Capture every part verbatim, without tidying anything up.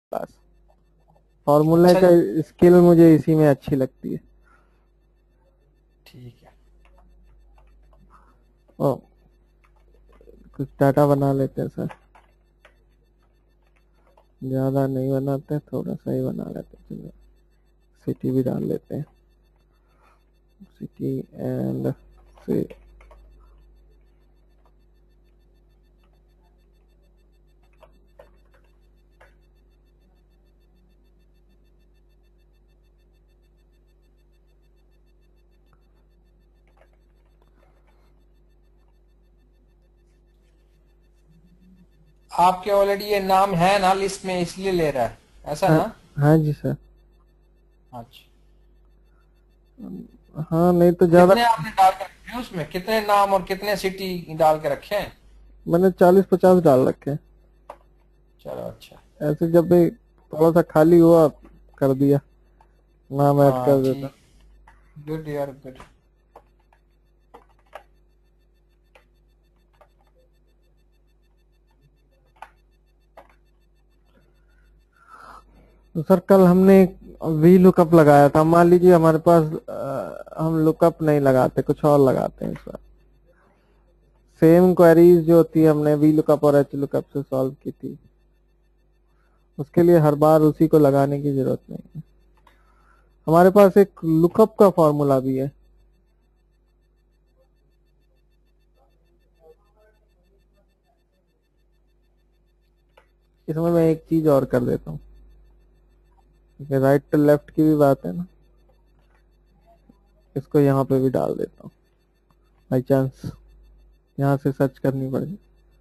बस फॉर्मूला अच्छा का जी, स्किल मुझे इसी में अच्छी लगती है। ठीक है। ओ, कुछ डाटा बना लेते हैं सर, ज्यादा नहीं बनाते, थोड़ा सा ही बना लेते हैं। चलो सिटी भी डाल लेते हैं, सिटी एंड से। आपके ऑलरेडी ये नाम है ना लिस्ट में, इसलिए ले रहा है, ऐसा हाँ, ना? हाँ जी सर। अच्छा। हाँ नहीं तो ज्यादा। कितने आपने डाल के रखे हैं उसमें, कितने नाम और कितने सिटी डाल के रखे हैं? मैंने चालीस पचास डाल रखे हैं, चलो अच्छा। ऐसे जब भी थोड़ा सा खाली हुआ कर दिया, नाम ऐड हाँ कर देता। ठीक, गुड यार, गुड। तो सर कल हमने एक वी लुकअप लगाया था, मान लीजिए हमारे पास अ, हम लुकअप नहीं लगाते, कुछ और लगाते हैं इस बार। सेम क्वेरीज जो होती है हमने वी लुकअप और एच लुकअप से सॉल्व की थी, उसके लिए हर बार उसी को लगाने की जरूरत नहीं है। हमारे पास एक लुकअप का फॉर्मूला भी है। इसमें मैं एक चीज और कर देता हूँ, राइट टू लेफ्ट की भी बात है ना, इसको यहाँ पे भी डाल देता हूँ, बाई चांस यहाँ से सर्च करनी पड़ेगी।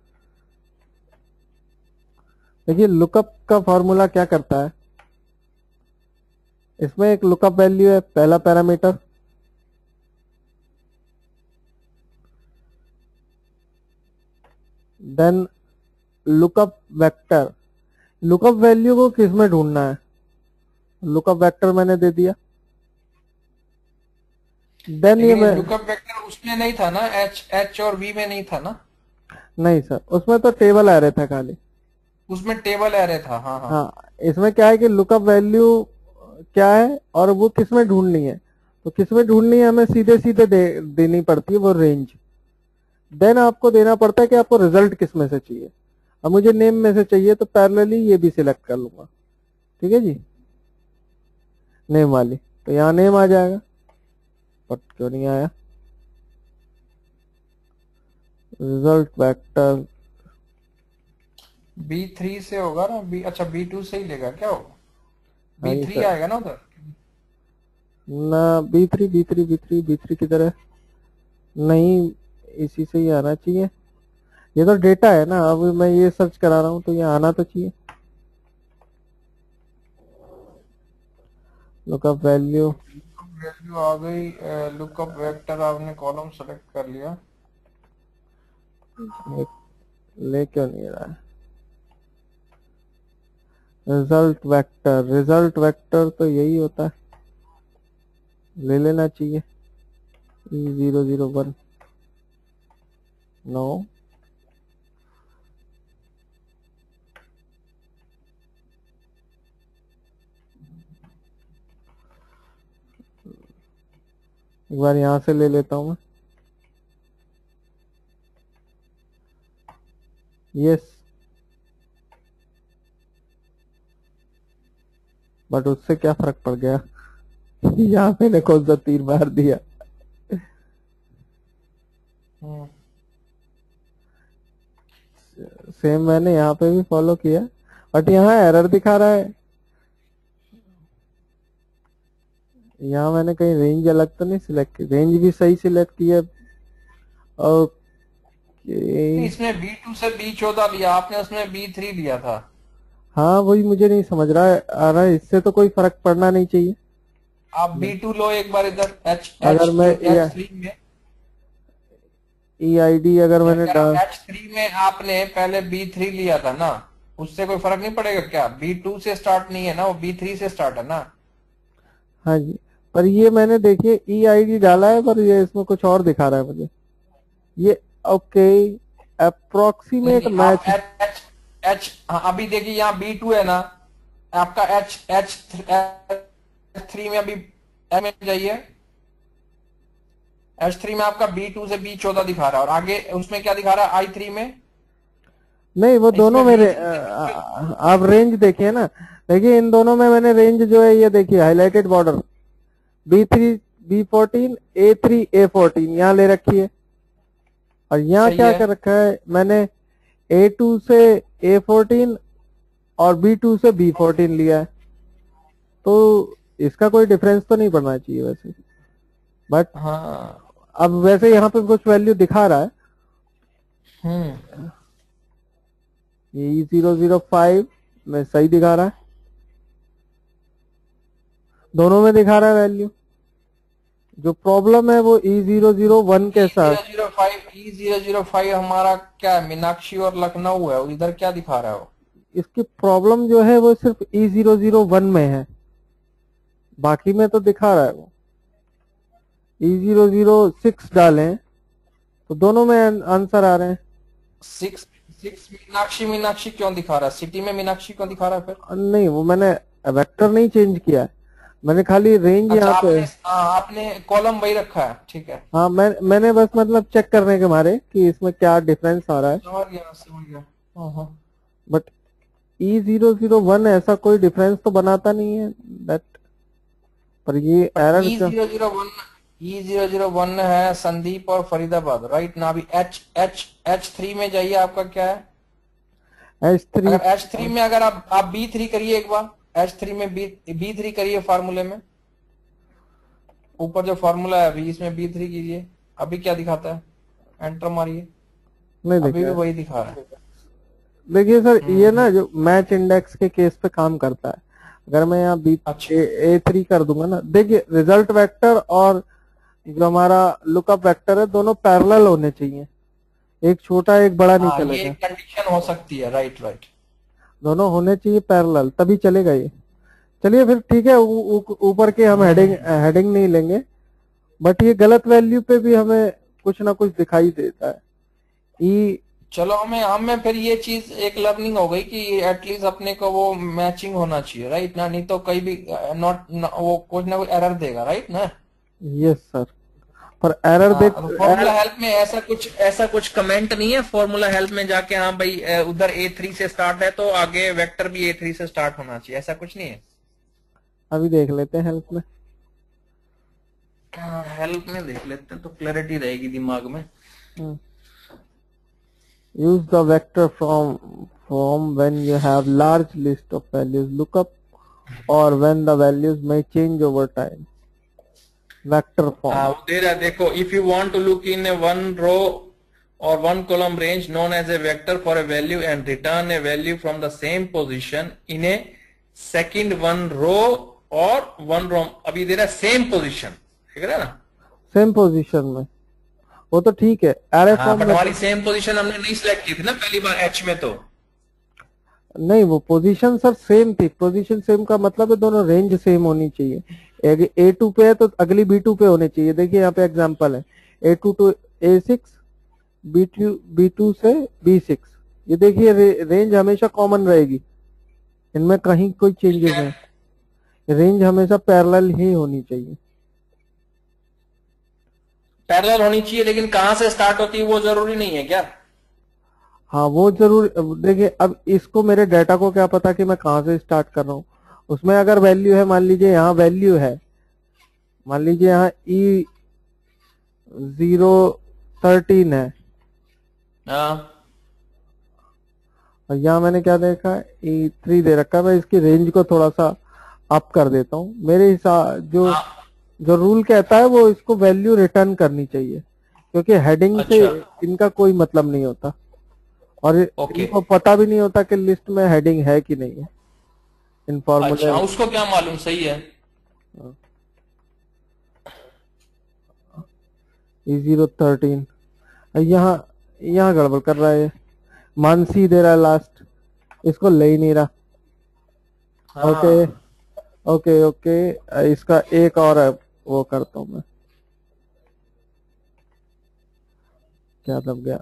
देखिए लुकअप का फॉर्मूला क्या करता है, इसमें एक लुकअप वैल्यू है, पहला parameter, then lookup vector. Lookup value को किस में ढूंढना है, लुकअप वेक्टर मैंने दे दिया, देन ये लेकिन ये मैं। लुकअप वेक्टर उसमें नहीं था ना, एच एच और वी में नहीं था ना? नहीं सर, उसमें तो टेबल एरे था खाली। उसमें टेबल एरे था, हाँ हाँ। हाँ, इसमें क्या है कि लुकअप वैल्यू क्या है और वो किस में ढूंढनी है, तो किस में ढूंढनी है हमें सीधे सीधे दे, देनी पड़ती है वो रेंज। देन आपको देना पड़ता है कि आपको रिजल्ट किस में से चाहिए। अब मुझे नेम में से चाहिए तो पैरेलली ये भी सिलेक्ट कर लूंगा, ठीक है जी, नेम वाली, तो यहाँ नेम आ जाएगा, बट क्यों नहीं आया रिजल्ट वेक्टर। बी थ्री से होगा ना, बी, अच्छा बी टू से ही लेगा क्या होगा? हाँ बी जी थ्री सर, आएगा ना उधर? ना B three B three B three B three किधर है, नहीं इसी से ही आना चाहिए। ये तो डेटा है ना, अब मैं ये सर्च करा रहा हूँ तो ये आना तो चाहिए। लुकअप वैल्यू, वैल्यू आ गई, लुकअप वेक्टर आपने कॉलम सेलेक्ट कर लिया। ले क्यों नहीं रहा है रिजल्ट वेक्टर, रिजल्ट वेक्टर तो यही होता है, ले लेना चाहिए। E zero zero one, no, एक बार यहाँ से ले लेता हूँ मैं, यस, बट उससे क्या फर्क पड़ गया यहाँ मैंने कौन सा तीर मार दिया। हम्म। सेम मैंने यहाँ पे भी फॉलो किया, बट यहाँ एरर दिखा रहा है। यहाँ मैंने कहीं रेंज अलग तो नहीं सिलेक्ट की, रेंज भी सही सिलेक्ट की है। ओके, इसमें बी टू से बी चौदह लिया आपने, उसमें बी थ्री लिया था। हाँ वही मुझे नहीं समझ रहा है आ रहा है, इससे तो कोई फर्क पड़ना नहीं चाहिए। आप बी टू लो एक बार इधर, एच अगर एच मैं एच थ्री में। ई आई डी अगर मैं मैंने कह रहा डाल, हूँ एच थ्री में आपने पहले बी थ्री लिया था ना, उससे कोई फर्क नहीं पड़ेगा क्या? बी टू से स्टार्ट नहीं है ना, वो बी थ्री से स्टार्ट है ना। हाँ जी, पर ये मैंने देखिए ई आई डी डाला है, पर ये इसमें कुछ और दिखा रहा है मुझे ये। ओके, नहीं अप्रोक्सीमेट नहीं, आप मैच। एच एच एच हाँ, अभी देखिए यहाँ बी टू है ना, आपका एच एच एच थ्री में अभी M में जाइए, एच थ्री में आपका बी टू से बी चौदह दिखा रहा है, और आगे उसमें क्या दिखा रहा है आई थ्री में? नहीं, वो दोनों इसमें मेरे, बी थ्री अ, से बी अ, आप रेंज देखिए ना। देखिए इन दोनों में मैंने रेंज जो है ये देखिए highlighted border, B three, B fourteen, A three, A fourteen यहाँ ले रखी है। और यहाँ सही क्या है। कर रखा है मैंने, ए टू से ए फोर्टीन और बी टू से बी फोर्टीन लिया है। तो इसका कोई डिफरेंस तो नहीं पड़ना चाहिए वैसे, बट हाँ। अब वैसे यहाँ पे कुछ वैल्यू दिखा रहा है। हम्म। ये जीरो जीरो फाइव में सही दिखा रहा है, दोनों में दिखा रहा है वैल्यू। जो प्रॉब्लम है वो ई जीरो जीरो वन के ई साथ। Zero zero five E zero zero five हमारा क्या है, मीनाक्षी और लखनऊ है, इधर क्या दिखा रहा है वो? इसकी प्रॉब्लम जो है वो सिर्फ ई जीरो जीरो वन में है, बाकी में तो दिखा रहा है वो। ई जीरो जीरो सिक्स डालें तो दोनों में आंसर आ रहे हैं। सिक्स सिक्स मीनाक्षी मीनाक्षी क्यों दिखा रहा है? सिटी में मीनाक्षी क्यों दिखा रहा है फिर? नहीं, वो मैंने वेक्टर नहीं चेंज किया है, मैंने खाली रेंज अच्छा, यहाँ पे। आपने हाँ, आपने कॉलम वही रखा है, ठीक है। हाँ, मैं मैंने बस मतलब चेक करने के मारे कि इसमें क्या डिफरेंस आ रहा है। समझ गया समझ गया। हाँ हाँ। But E zero zero one ऐसा कोई डिफरेंस तो बनाता नहीं है दैट। पर ये बट एरर ई जो, zero zero one E zero zero one है संदीप और फरीदाबाद, राइट ना? अभी एच एच एच थ्री में जाइए, आपका क्या है? H three. अगर एच थ्री में अगर आप आप बी थ्री करिए एक बार, एच थ्री में बी बी थ्री करिए फार्मूले में, ऊपर जो फार्मूला है अभी इसमें बी थ्री कीजिए, अभी क्या दिखाता है? एंटर मारिए, नहीं अभी भी देखिए, वही दिखा रहा है। देखिए सर हम्म ये हम्म। ना जो मैच इंडेक्स के केस पे काम करता है। अगर मैं यहाँ बी अच्छा। ए थ्री कर दूंगा ना, देखिए रिजल्ट वेक्टर और जो हमारा लुकअप वेक्टर है दोनों पैरेलल होने चाहिए, एक छोटा एक बड़ा नहीं हाँ, ये चलेगा। एक कंडीशन हो सकती है, राइट राइट। दोनों होने चाहिए पैरेलल, तभी चलेगा ये। चलिए फिर ठीक है, ऊ- ऊ- ऊपर के हम हेडिंग हम्म। हेडिंग नहीं लेंगे। बट ये गलत वैल्यू पे भी हमें कुछ ना कुछ दिखाई देता है। ई, चलो, हमें हमें फिर ये चीज एक लर्निंग हो गई कि एटलीस्ट अपने को वो मैचिंग होना चाहिए, राइट ना? नहीं तो कहीं भी नॉट, वो कुछ ना कुछ एरर देगा, राइट ना? Yes sir. पर एरर हाँ, देख तो एर, फॉर्मूला हेल्प में ऐसा कुछ ऐसा कुछ कमेंट नहीं है फॉर्मूला हेल्प में जाके, हाँ भाई अ, उधर ए थ्री से स्टार्ट है तो आगे वेक्टर भी ए थ्री से स्टार्ट होना चाहिए, ऐसा कुछ नहीं है? अभी देख लेते हैं हेल्प में। हेल्प में देख लेते हैं तो क्लैरिटी रहेगी दिमाग में। Use the vector from from when you have large list of values lookup और when the values may change over time, vector form. हाँ, वो दे रहा है देखो, if you want to look in a one row और one column range known as a vector for a value and return a value from the same position in a second one row और one रो, अभी दे रहा है same position, ठीक है ना? Same position में वो तो ठीक है, एरे हाँ, फॉर्म बट में हमारी तो सेम पोजीशन हमने नहीं सिलेक्ट की थी ना पहली बार एच में तो। नहीं। वो पोजीशन सर सेम थी, पोजीशन सेम का मतलब है दोनों रेंज सेम होनी चाहिए। एक ए टू पे है तो अगली बी टू पे होनी चाहिए। देखिए यहाँ पे एग्जांपल है, A two to A six, B two B two से बी सिक्स। ये देखिए रे, रेंज हमेशा कॉमन रहेगी, इनमें कहीं कोई ठीक चेंजेस है, नहीं, रेंज हमेशा पैरेलल ही होनी चाहिए। पैरेलल होनी चाहिए, लेकिन कहाँ से स्टार्ट होती है वो जरूरी नहीं है क्या? हाँ वो जरूर। देखिए अब इसको, मेरे डाटा को क्या पता कि मैं कहाँ से स्टार्ट कर रहा हूँ। उसमें अगर वैल्यू है, मान लीजिए यहाँ वैल्यू है, मान लीजिए यहाँ ई जीरो थर्टीन है हाँ और यहाँ मैंने क्या देखा, ई थ्री दे रखा है। मैं इसकी रेंज को थोड़ा सा अप कर देता हूँ। मेरे हिसाब जो हाँ। जो रूल कहता है वो इसको वैल्यू रिटर्न करनी चाहिए, क्योंकि हेडिंग से अच्छा, इनका कोई मतलब नहीं होता और ओके। इनको पता भी नहीं होता कि लिस्ट में हेडिंग है कि नहीं है इन फॉर्मूले अच्छा, में। उसको क्या मालूम, सही है। ई जीरो थर्टीन यहाँ यहाँ गड़बड़ कर रहा है, मानसी दे रहा है लास्ट, इसको ले ही नहीं रहा। ओके हाँ, ओके ओके, इसका एक और है, वो करता हूँ मैं। क्या दब गया?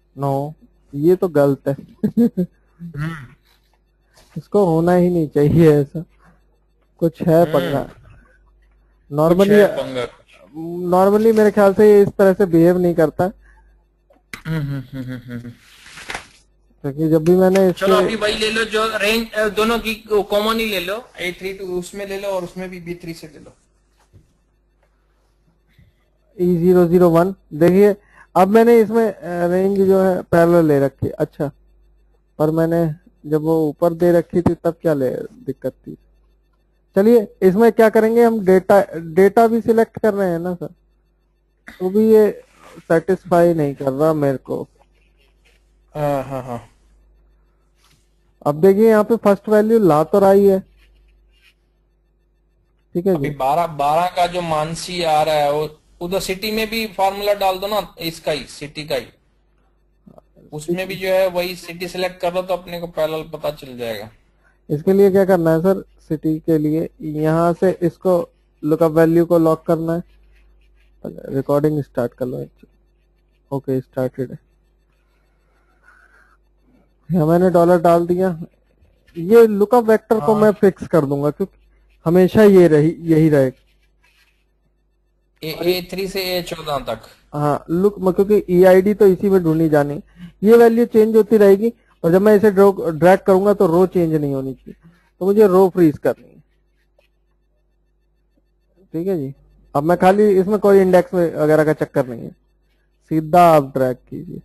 नो, ये तो गलत है। हम्म इसको होना ही नहीं चाहिए ऐसा, कुछ है पंगा। हम्म कुछ नॉर्मली है पंगा कुछ। नॉर्मली मेरे ख्याल से ये इस तरह से बिहेव नहीं करता, हम्म हम्म हम्म हम्म, हम्म। क्योंकि जब भी मैंने चलो इसके अभी वही ले लो जो रेंज दोनों की कॉमन ही ले लो, ए थ्री टू उसमें ले लो और उसमें भी बी थ्री से ले लो। ई जीरो जीरो वन देखिए, अब मैंने इसमें रेंज जो है पैरेलल ले रखी है। अच्छा, पर मैंने जब वो ऊपर दे रखी थी तब क्या ले दिक्कत थी। चलिए इसमें क्या करेंगे, हम डेटा डेटा भी सिलेक्ट कर रहे हैं ना सर, तो भी ये सेटिस्फाई नहीं कर रहा मेरे को। हाँ हाँ हाँ। अब देखिए यहाँ पे फर्स्ट वैल्यू ला तो रही है, ठीक है अभी जी। बारह बारह का जो मानसी आ रहा है वो उधर सिटी में भी फार्मूला डाल दो ना, इसका ही सिटी का ही, उसमें भी जो है वही सिटी सेलेक्ट कर दो तो अपने को पैरेलल पता चल जाएगा। इसके लिए क्या करना है सर, सिटी के लिए यहाँ से इसको लुकअप वैल्यू को लॉक करना है। रिकॉर्डिंग स्टार्ट कर लो। ओके स्टार्टेड है, यहाँ मैंने डॉलर डाल दिया। ये लुकअप वेक्टर को मैं हाँ फिक्स कर दूंगा, क्योंकि हमेशा ये रही यही रहेगा। ए ए थ्री से ए चौदह तक। हाँ लुक, क्योंकि ई आई डी तो इसी में ढूंढी जानी, ये वैल्यू चेंज होती रहेगी, और जब मैं इसे ड्रैग करूंगा तो रो चेंज नहीं होनी चाहिए, तो मुझे रो फ्रीज करनी है। ठीक है जी, अब मैं खाली इसमें कोई इंडेक्स वगैरह का चक्कर नहीं है, सीधा आप ड्रैग कीजिए।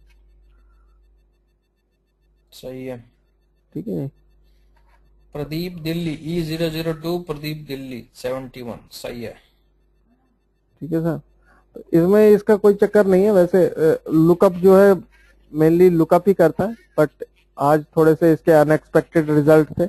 सही है। ठीक है जी। Pradeep Delhi E zero zero two, Pradeep Delhi seventy one, सही है। ठीक है सर, तो इसमें इसका कोई चक्कर नहीं है। वैसे लुकअप जो है मेनली लुकअप ही करता है, बट आज थोड़े से इसके अनएक्सपेक्टेड रिजल्ट थे।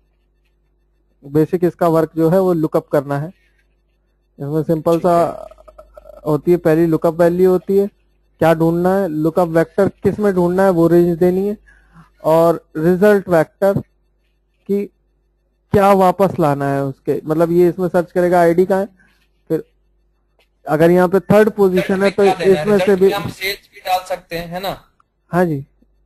बेसिक इसका वर्क जो है वो लुकअप करना है। इसमें सिंपल सा ठीक है। होती है, पहली लुकअप वैल्यू होती है, क्या ढूंढना है, लुकअप वेक्टर किस में ढूंढना है वो रेंज देनी है, और रिजल्ट वेक्टर की क्या वापस लाना है उसके, मतलब ये इसमें सर्च करेगा आईडी का है, फिर अगर यहाँ पे थर्ड रिजल्ट पोजीशन है में तो क्या देना है, इसमें से रिजल्ट भी। में हम सेल्स भी डाल सकते हैं है ना, हाँ जी,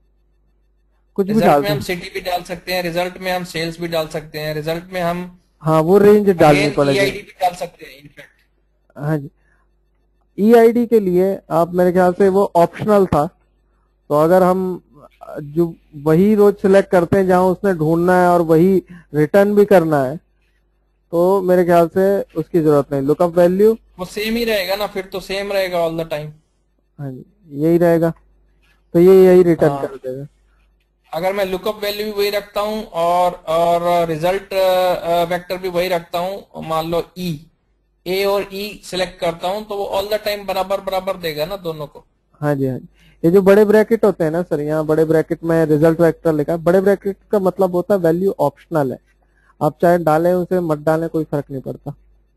कुछ भी रिजल्ट डाल में दो। हम सिटी भी डाल सकते हैं, रिजल्ट में हम सेल्स भी डाल सकते हैं, रिजल्ट में हम हाँ वो रेंज डालनी अगेन पड़ेगी। ई आई डी भी डाल सकते हैं इनफैक्ट। हाँ जी, ई आई डी के लिए आप मेरे ख्याल से वो ऑप्शनल था, तो अगर हम जो वही रोज सिलेक्ट करते हैं जहां उसने ढूंढना है और वही रिटर्न भी करना है, तो मेरे ख्याल से उसकी जरूरत नहीं। लुकअप वैल्यू, वो सेम ही रहेगा ना, फिर तो सेम रहेगा ऑल द टाइम। हाँ जी यही रहेगा, तो ये यही रिटर्न हाँ, कर देगा। अगर मैं लुकअप वैल्यू भी वही रखता हूँ और और रिजल्ट वेक्टर भी वही रखता हूँ, मान लो ई ए और ई सिलेक्ट करता हूँ, तो वो ऑल द टाइम बराबर बराबर देगा ना दोनों को। हाँ जी हाँ जी, ये जो बड़े ब्रैकेट होते हैं ना सर, यहाँ बड़े ब्रैकेट में रिजल्ट वेक्टर लिखा है, बड़े ब्रैकेट का मतलब होता है वैल्यू ऑप्शनल है, आप चाहे डालें उसे मत डालें कोई फर्क नहीं पड़ता।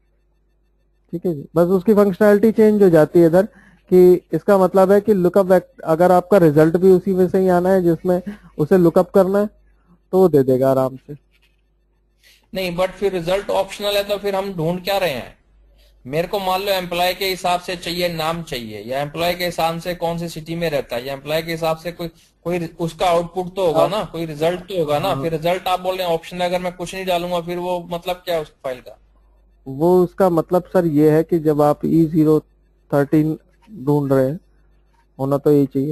ठीक है जी, बस उसकी फंक्शनैलिटी चेंज हो जाती है इधर, कि इसका मतलब है कि लुकअप वेक्टर, अगर आपका रिजल्ट भी उसी में से ही आना है जिसमें उसे लुकअप करना है, तो वो दे देगा आराम से। नहीं, बट फिर रिजल्ट ऑप्शनल है तो फिर हम ढूंढ क्या रहे हैं। मेरे को मान लो एम्प्लॉय के हिसाब से चाहिए, नाम चाहिए, या एम्प्लॉय के हिसाब से कौन सी सिटी में रहता है, या एम्प्लॉय के हिसाब से कोई कोई उसका आउटपुट तो होगा आप ना, कोई रिजल्ट तो होगा ना। हाँ, फिर रिजल्ट आप बोल रहे हैं ऑप्शनल, अगर मैं कुछ नहीं डालूंगा फिर वो मतलब क्या है उस फाइल का। वो उसका मतलब सर ये है कि जब आप ई जीरो थर्टीन ढूंढ रहे हैं, होना तो यही चाहिए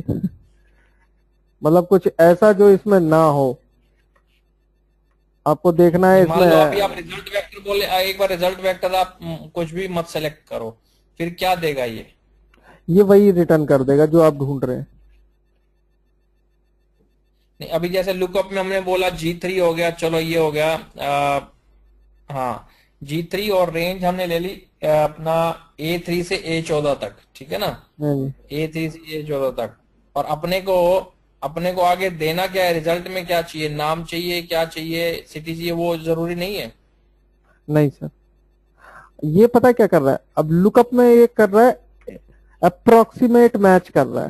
मतलब कुछ ऐसा जो इसमें ना हो, आपको देखना है नहीं, मान इसमें। लो अभी आप रिजल्ट वेक्टर बोले, आ, एक बार रिजल्ट वेक्टर आप म, कुछ भी मत सेलेक्ट करो, फिर क्या देगा ये। ये वही रिटर्न कर देगा जो आप ढूंढ रहे हैं। नहीं, अभी जैसे लुकअप में हमने बोला जी थ्री हो गया, चलो ये हो गया आ, हाँ जी थ्री, और रेंज हमने ले ली आ, अपना ए थ्री से ए चौदह तक, ठीक है ना, हाँ जी, ए थ्री से ए चौदह तक। और अपने को अपने को आगे देना क्या है, रिजल्ट में क्या चाहिए, नाम चाहिए, क्या चाहिए, सिटी चाहिए, वो जरूरी नहीं है। नहीं सर, ये पता है क्या कर रहा है, अब लुकअप में ये कर रहा है अप्रोक्सीमेट मैच कर रहा है।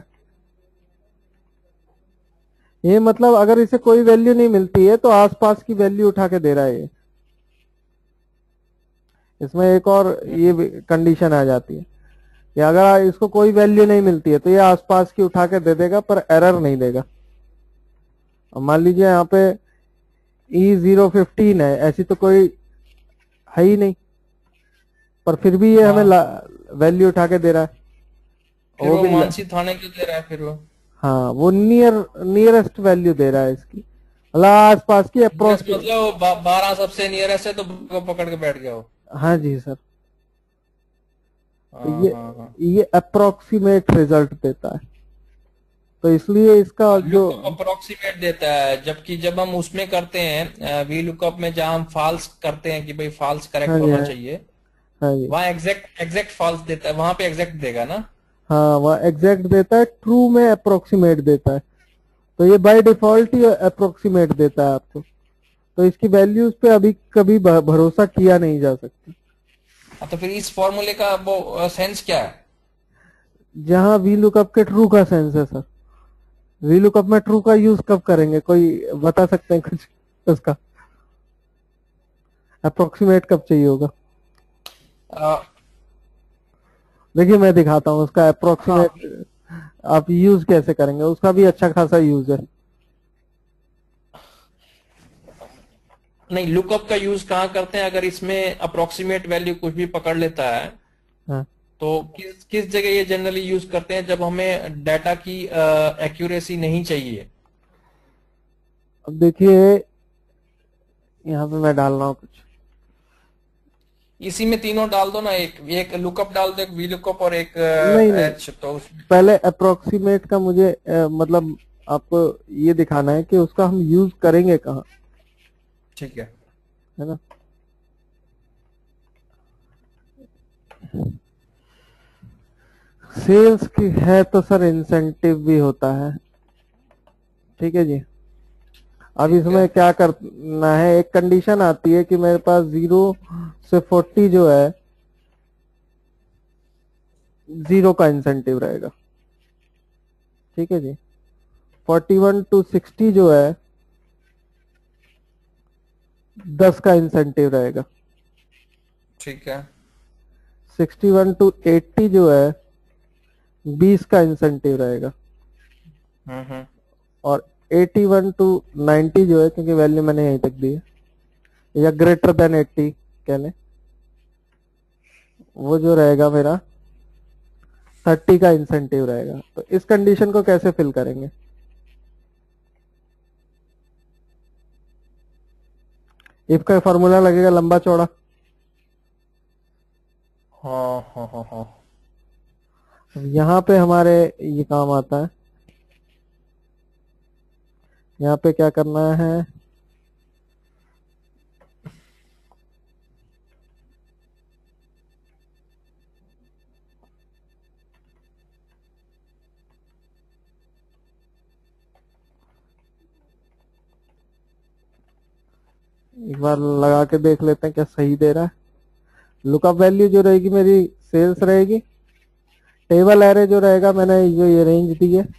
ये मतलब अगर इसे कोई वैल्यू नहीं मिलती है तो आसपास की वैल्यू उठा के दे रहा है ये। इसमें एक और ये कंडीशन आ जाती है, या अगर इसको कोई वैल्यू नहीं मिलती है तो ये आसपास की उठा के दे देगा पर एरर नहीं देगा। अब मान लीजिए यहाँ पे ई जीरो फिफ्टीन है, ऐसी तो कोई है ही नहीं, पर फिर भी ये हाँ, हमें वैल्यू उठा के दे रहा है। फिर वो वो भी ल... मानसी थाने क्यों दे रहा है फिर वो? हाँ, वो नियर नियरेस्ट वैल्यू दे रहा है इसकी, मतलब आसपास की नियरेस्ट अप्रोक्स। मतलब वो बा, बारह सबसे नियरेस्ट है तो वो पकड़ के बैठ गया वो। हाँ जी सर। तो हाँ ये हाँ हाँ। ये अप्रोक्सीमेट रिजल्ट देता है, तो इसलिए इसका जो लुकअप अप्रोक्सीमेट देता है, जबकि जब हम उसमें करते हैं वी लुकअप में, जहां हम फॉल्स करते हैं कि भाई फॉल्स हाँ करेक्ट जी होना हाँ, चाहिए, हाँ जी वहां एग्जैक्ट एग्जैक्ट फॉल्स देता है, वहां पे एग्जैक्ट देगा ना। हाँ, वह एग्जैक्ट देता है, ट्रू में अप्रोक्सीमेट देता है। तो ये बाय डिफॉल्ट ही अप्रोक्सीमेट देता है आपको, तो इसकी वैल्यूज पे अभी कभी भ- भरोसा किया नहीं जा सकता। हाँ, तो फिर इस फॉर्मूले का वो सेंस क्या है? जहां वी लुकअप के ट्रू का सेंस है सर, वी लुकअप में ट्रू का यूज कब करेंगे, कोई बता सकते हैं कुछ उसका? अप्रोक्सीमेट कब चाहिए होगा? आ, देखिए मैं दिखाता हूँ उसका हाँ, अप्रोक्सीमेट आप यूज कैसे करेंगे, उसका भी अच्छा खासा यूज है। नहीं, लुकअप का यूज कहाँ करते हैं? अगर इसमें अप्रोक्सीमेट वैल्यू कुछ भी पकड़ लेता है हाँ, तो किस किस जगह ये जनरली यूज करते हैं? जब हमें डाटा की एक्यूरेसी नहीं चाहिए। अब देखिए यहाँ पे मैं डाल रहा हूँ कुछ। इसी में तीनों डाल दो ना, एक एक लुकअप डाल दो, एक वी लुकअप और एक नहीं नहीं, एच, तो उसमें पहले अप्रोक्सीमेट का मुझे अ, मतलब आपको ये दिखाना है कि उसका हम यूज करेंगे कहाँ, ठीक है। है ना। सेल्स की है तो सर इंसेंटिव भी होता है, ठीक है जी। अब ठीक है। इसमें क्या करना है, एक कंडीशन आती है कि मेरे पास जीरो से फोर्टी जो है, जीरो का इंसेंटिव रहेगा, ठीक है जी। फोर्टी वन टू सिक्सटी जो है, दस का इंसेंटिव रहेगा। ठीक है। सिक्सटी वन टू एट्टी जो है, बीस का इंसेंटिव रहेगा। हम्म हम्म। और एटी वन टू नाइंटी जो है, क्योंकि वैल्यू मैंने यहीं तक दी है, या ग्रेटर देन एट्टी कह लें, वो जो रहेगा मेरा थर्टी का इंसेंटिव रहेगा। तो इस कंडीशन को कैसे फिल करेंगे? इफ का फॉर्मूला लगेगा लंबा चौड़ा। हाँ हाँ हाँ हाँ। यहाँ पे हमारे ये काम आता है, यहाँ पे क्या करना है, एक बार लगा के देख लेते हैं क्या सही दे रहा है। लुकअप वैल्यू जो रहेगी मेरी सेल्स रहेगी, टेबल एरे जो रहेगा मैंने जो ये रेंज दी है,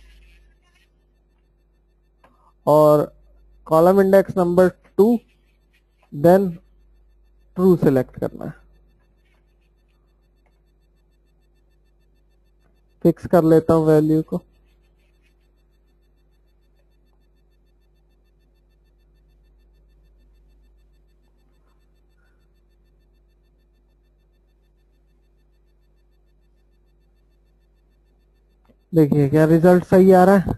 और column index number two, then true select करना है। फिक्स कर लेता हूं वैल्यू को। देखिए क्या रिजल्ट सही आ रहा है।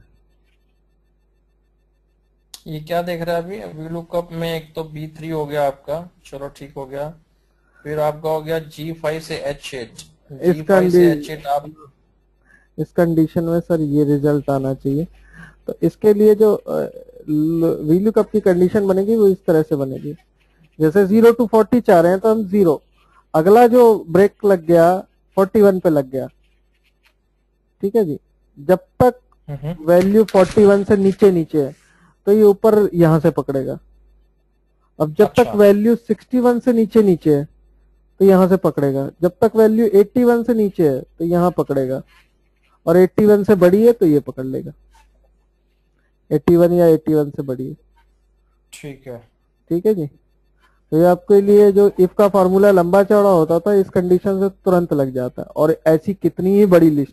ये क्या देख रहा है अभी? वी लुकअप में एक तो बी थ्री हो गया आपका, चलो ठीक हो गया। फिर आपका हो गया जी फाइव से एच एट, इस जी फाइव कंडी से एच एट आप। इस कंडीशन में सर ये रिजल्ट आना चाहिए। तो इसके लिए जो वी लुकअप की कंडीशन बनेगी वो इस तरह से बनेगी, जैसे जीरो टू फोर्टी चाह रहे हैं तो हम जीरो, अगला जो ब्रेक लग गया फोर्टी वन पे लग गया, ठीक है जी। जब तक हम्म। वैल्यू फोर्टी वन से नीचे नीचे है तो ये ऊपर यहां से पकड़ेगा। अब जब तक अच्छा। वैल्यू सिक्सटी वन से नीचे नीचे है तो यहां से पकड़ेगा, जब तक वैल्यू एट्टी वन से नीचे है तो यहां पकड़ेगा, और एट्टी वन से बड़ी है तो ये पकड़ लेगा, एट्टी वन या एट्टी वन से बड़ी है, ठीक है। ठीक है जी। तो ये आपके लिए जो इफ का फॉर्मूला लंबा चौड़ा होता था, इस कंडीशन से तुरंत लग जाता है, और ऐसी कितनी ही बड़ी लिस्ट।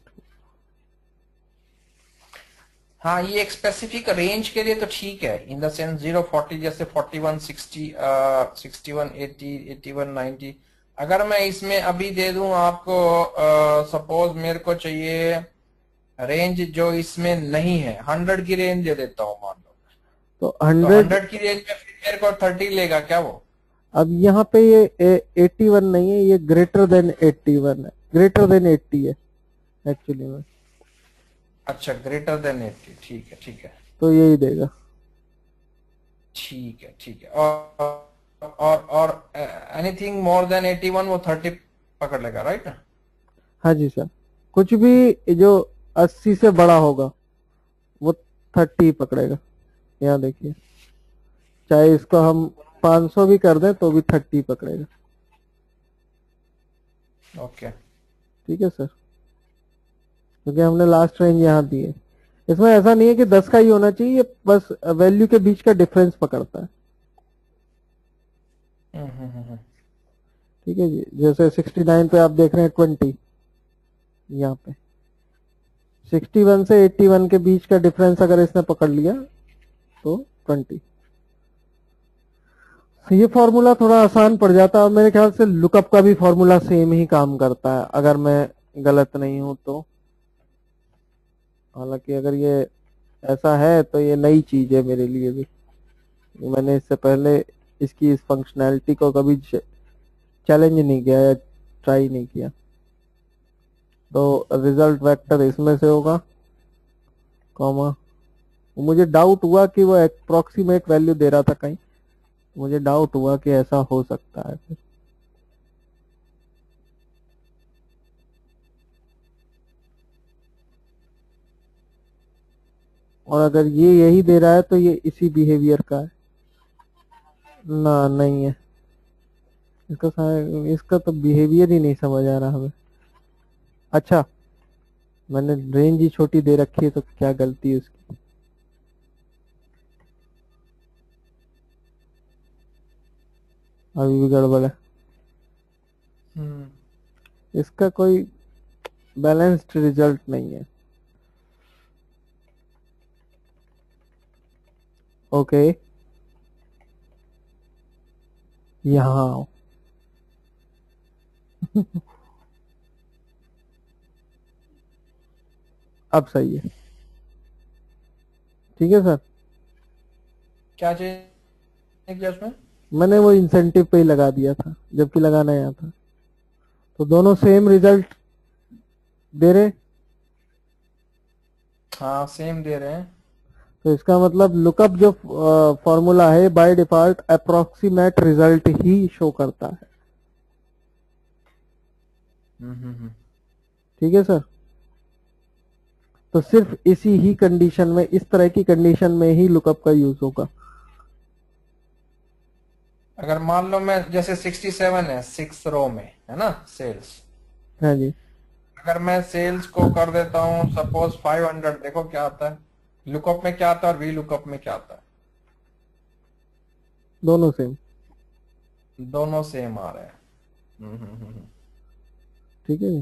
हाँ, ये एक स्पेसिफिक रेंज के लिए तो ठीक है, in the sense zero forty जैसे forty one sixty sixty one eighty eighty one ninety. अगर मैं इसमें अभी दे दूं आपको, सपोज मेरे को चाहिए रेंज जो इसमें नहीं है, हंड्रेड की रेंज दे देता हूँ मान लो, तो तो हंड्रेड, हंड्रेड की रेंज में फिर मेरे को थर्टी लेगा क्या वो? अब यहाँ पे ये एट्टी वन नहीं है, ये ग्रेटर देन एट्टी वन है, ग्रेटर देन एट्टी है एक्चुअली में। अच्छा, ग्रेटर देन एट्टी, ठीक है ठीक है तो यही देगा। ठीक है ठीक है। और और और anything more than eighty one वो थर्टी पकड़ लेगा, राइट? हाँ जी सर, कुछ भी जो अस्सी से बड़ा होगा वो थर्टी पकड़ेगा। यहाँ देखिए, चाहे इसको हम पाँच सौ भी कर दें तो भी थर्टी पकड़ेगा। ओके, ठीक है सर, क्योंकि हमने लास्ट रेंज यहाँ दी है। इसमें ऐसा नहीं है कि दस का ही होना चाहिए, बस वैल्यू के बीच का डिफरेंस पकड़ता है। हम्म हम्म हम्म ठीक है जी, जैसे सिक्सटी नाइन पे आप देख रहे हैं ट्वेंटी, यहाँ पे सिक्सटी वन से एट्टी वन के बीच का डिफरेंस अगर इसने पकड़ लिया तो ट्वेंटी। ये फॉर्मूला थोड़ा आसान पड़ जाता है, और मेरे ख्याल से लुकअप का भी फॉर्मूला सेम ही काम करता है, अगर मैं गलत नहीं हूं तो। हालांकि अगर ये ऐसा है तो ये नई चीज है मेरे लिए भी, मैंने इससे पहले इसकी इस फंक्शनैलिटी को कभी चैलेंज नहीं किया या ट्राई नहीं किया। तो रिजल्ट वेक्टर इसमें से होगा, कॉमा, मुझे डाउट हुआ कि वो अप्रोक्सीमेट वैल्यू दे रहा था कहीं, मुझे डाउट हुआ कि ऐसा हो सकता है फिर। और अगर ये यही दे रहा है तो ये इसी बिहेवियर का है ना, नहीं है इसका, इसका तो बिहेवियर ही नहीं समझ आ रहा हमें। अच्छा, मैंने रेंज ही छोटी दे रखी है तो क्या गलती है उसकी। अभी भी गड़बड़ है, हम्म इसका कोई बैलेंस्ड रिजल्ट नहीं है। ओके, यहाँ आओ। अब सही है, ठीक है सर। क्या चेंज किया उसमें? मैंने वो इंसेंटिव पे ही लगा दिया था जबकि लगाना यहाँ था, तो दोनों सेम रिजल्ट दे रहे। हाँ, सेम दे रहे हैं। तो इसका मतलब लुकअप जो फॉर्मूला है बाय डिफॉल्ट अप्रोक्सीमेट रिजल्ट ही शो करता है। हम्म हम्म हम्म ठीक है सर, तो सिर्फ इसी ही कंडीशन में, इस तरह की कंडीशन में ही लुकअप का यूज होगा। अगर मान लो मैं जैसे सिक्सटी सेवन है सिक्स रो में, है ना, सेल्स, हाँ जी, अगर मैं सेल्स को कर देता हूँ सपोज फाइव हंड्रेड, देखो क्या आता है, लुकअप में क्या आता है और वी लुकअप में क्या आता है? दोनों सेम। दोनों सेम आ रहे हैं। हम्म हम्म हम्म हम्म। ठीक है जी,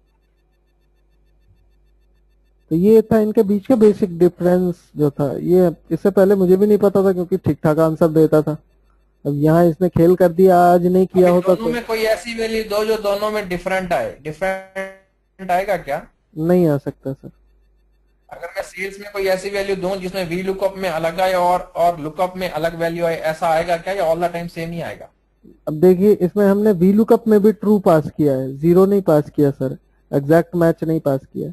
तो ये था इनके बीच का बेसिक डिफरेंस जो था। ये इससे पहले मुझे भी नहीं पता था क्योंकि ठीक ठाक आंसर देता था। अब यहाँ इसने खेल कर दिया, आज नहीं किया अभी होता दोनों तो में कोई ऐसी वैल्यू दो जो दोनों में डिफरेंट आए, डिफरेंट आएगा क्या? नहीं आ सकता सर। अगर मैं सेल्स में कोई ऐसी वैल्यू दूं जिसमें वी लुकअप में अलग आए और और लुकअप में अलग वैल्यू आए, ऐसा आएगा क्या, या ऑल द टाइम सेम ही आएगा? अब देखिए, इसमें हमने वी लुकअप में भी ट्रू पास किया है, जीरो नहीं पास किया सर, एग्जैक्ट मैच नहीं पास किया,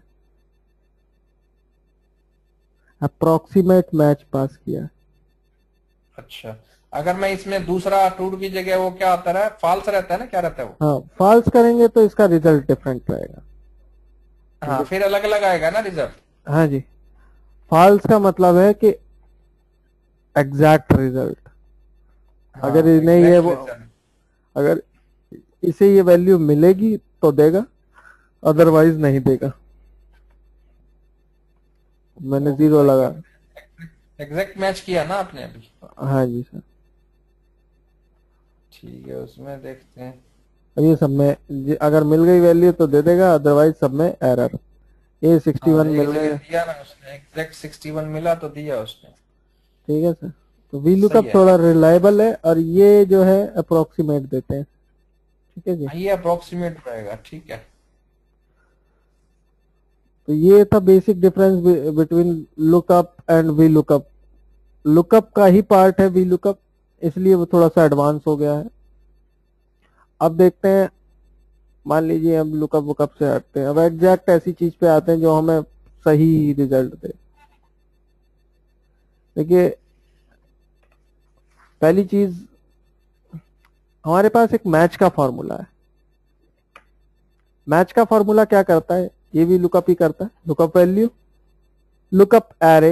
अप्रोक्सीमेट मैच पास किया। अच्छा, अगर मैं इसमें दूसरा ट्रू की जगह वो क्या आता है, फॉल्स रहता है ना, क्या रहता है वो? हाँ, फॉल्स करेंगे तो इसका रिजल्ट डिफरेंट रहेगा। हाँ, फिर अलग अलग आएगा ना रिजल्ट? हाँ जी, फॉल्स का मतलब है कि एग्जैक्ट रिजल्ट। हाँ, अगर इन्हें ये एग्जैक्ट वो, रिजल्ट। अगर इसे ये वैल्यू मिलेगी तो देगा, अदरवाइज नहीं देगा। मैंने जीरो लगा। एग्जैक्ट मैच किया ना आपने अभी? हाँ जी सर। ठीक है, उसमें देखते हैं। अब ये सब में जे- अगर मिल गई वैल्यू तो दे देगा, अदरवाइज सब में एरर। ये सिक्सटी हाँ, वन एक मिल जगह गया। दिया ना उसने, एग्जैक्ट सिक्सटी वन मिला तो दिया उसने। ठीक है सर। तो वी सही लुकअप है। थोड़ा रिलायबल है, और ये जो है अप्रोक्सीमेट देते हैं। ठीक है जी। हाँ, ये अप्रोक्सीमेट रहेगा, ठीक है। तो ये था basic difference between lookup and V lookup. Lookup का ही पार्ट है वी लुकअप, इसलिए वो थोड़ा सा एडवांस हो गया है। अब देखते हैं, मान लीजिए हम लुकअप वुकअप से हटते हैं, अब एग्जैक्ट ऐसी चीज पे आते हैं जो हमें सही रिजल्ट दे। देखिए, पहली चीज, हमारे पास एक मैच का फॉर्मूला है। मैच का फॉर्मूला क्या करता है, ये भी लुकअप ही करता है। Lookup value, lookup array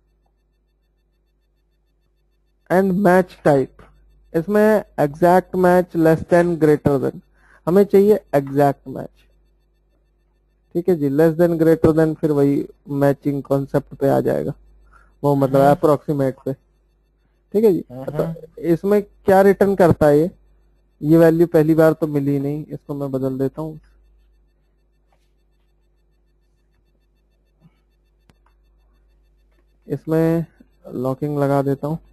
and match type. इसमें exact match, less than, greater than. हमें चाहिए एग्जैक्ट मैच। ठीक है जी। लेस देन, ग्रेटर देन फिर वही मैचिंग कॉन्सेप्ट पे आ जाएगा, वो मतलब हम्म अप्रोक्सीमेट पे। ठीक है जी। तो हम्म। इसमें क्या रिटर्न करता है ये ये वैल्यू पहली बार तो मिली नहीं, इसको मैं बदल देता हूँ। इसमें लॉकिंग लगा देता हूँ।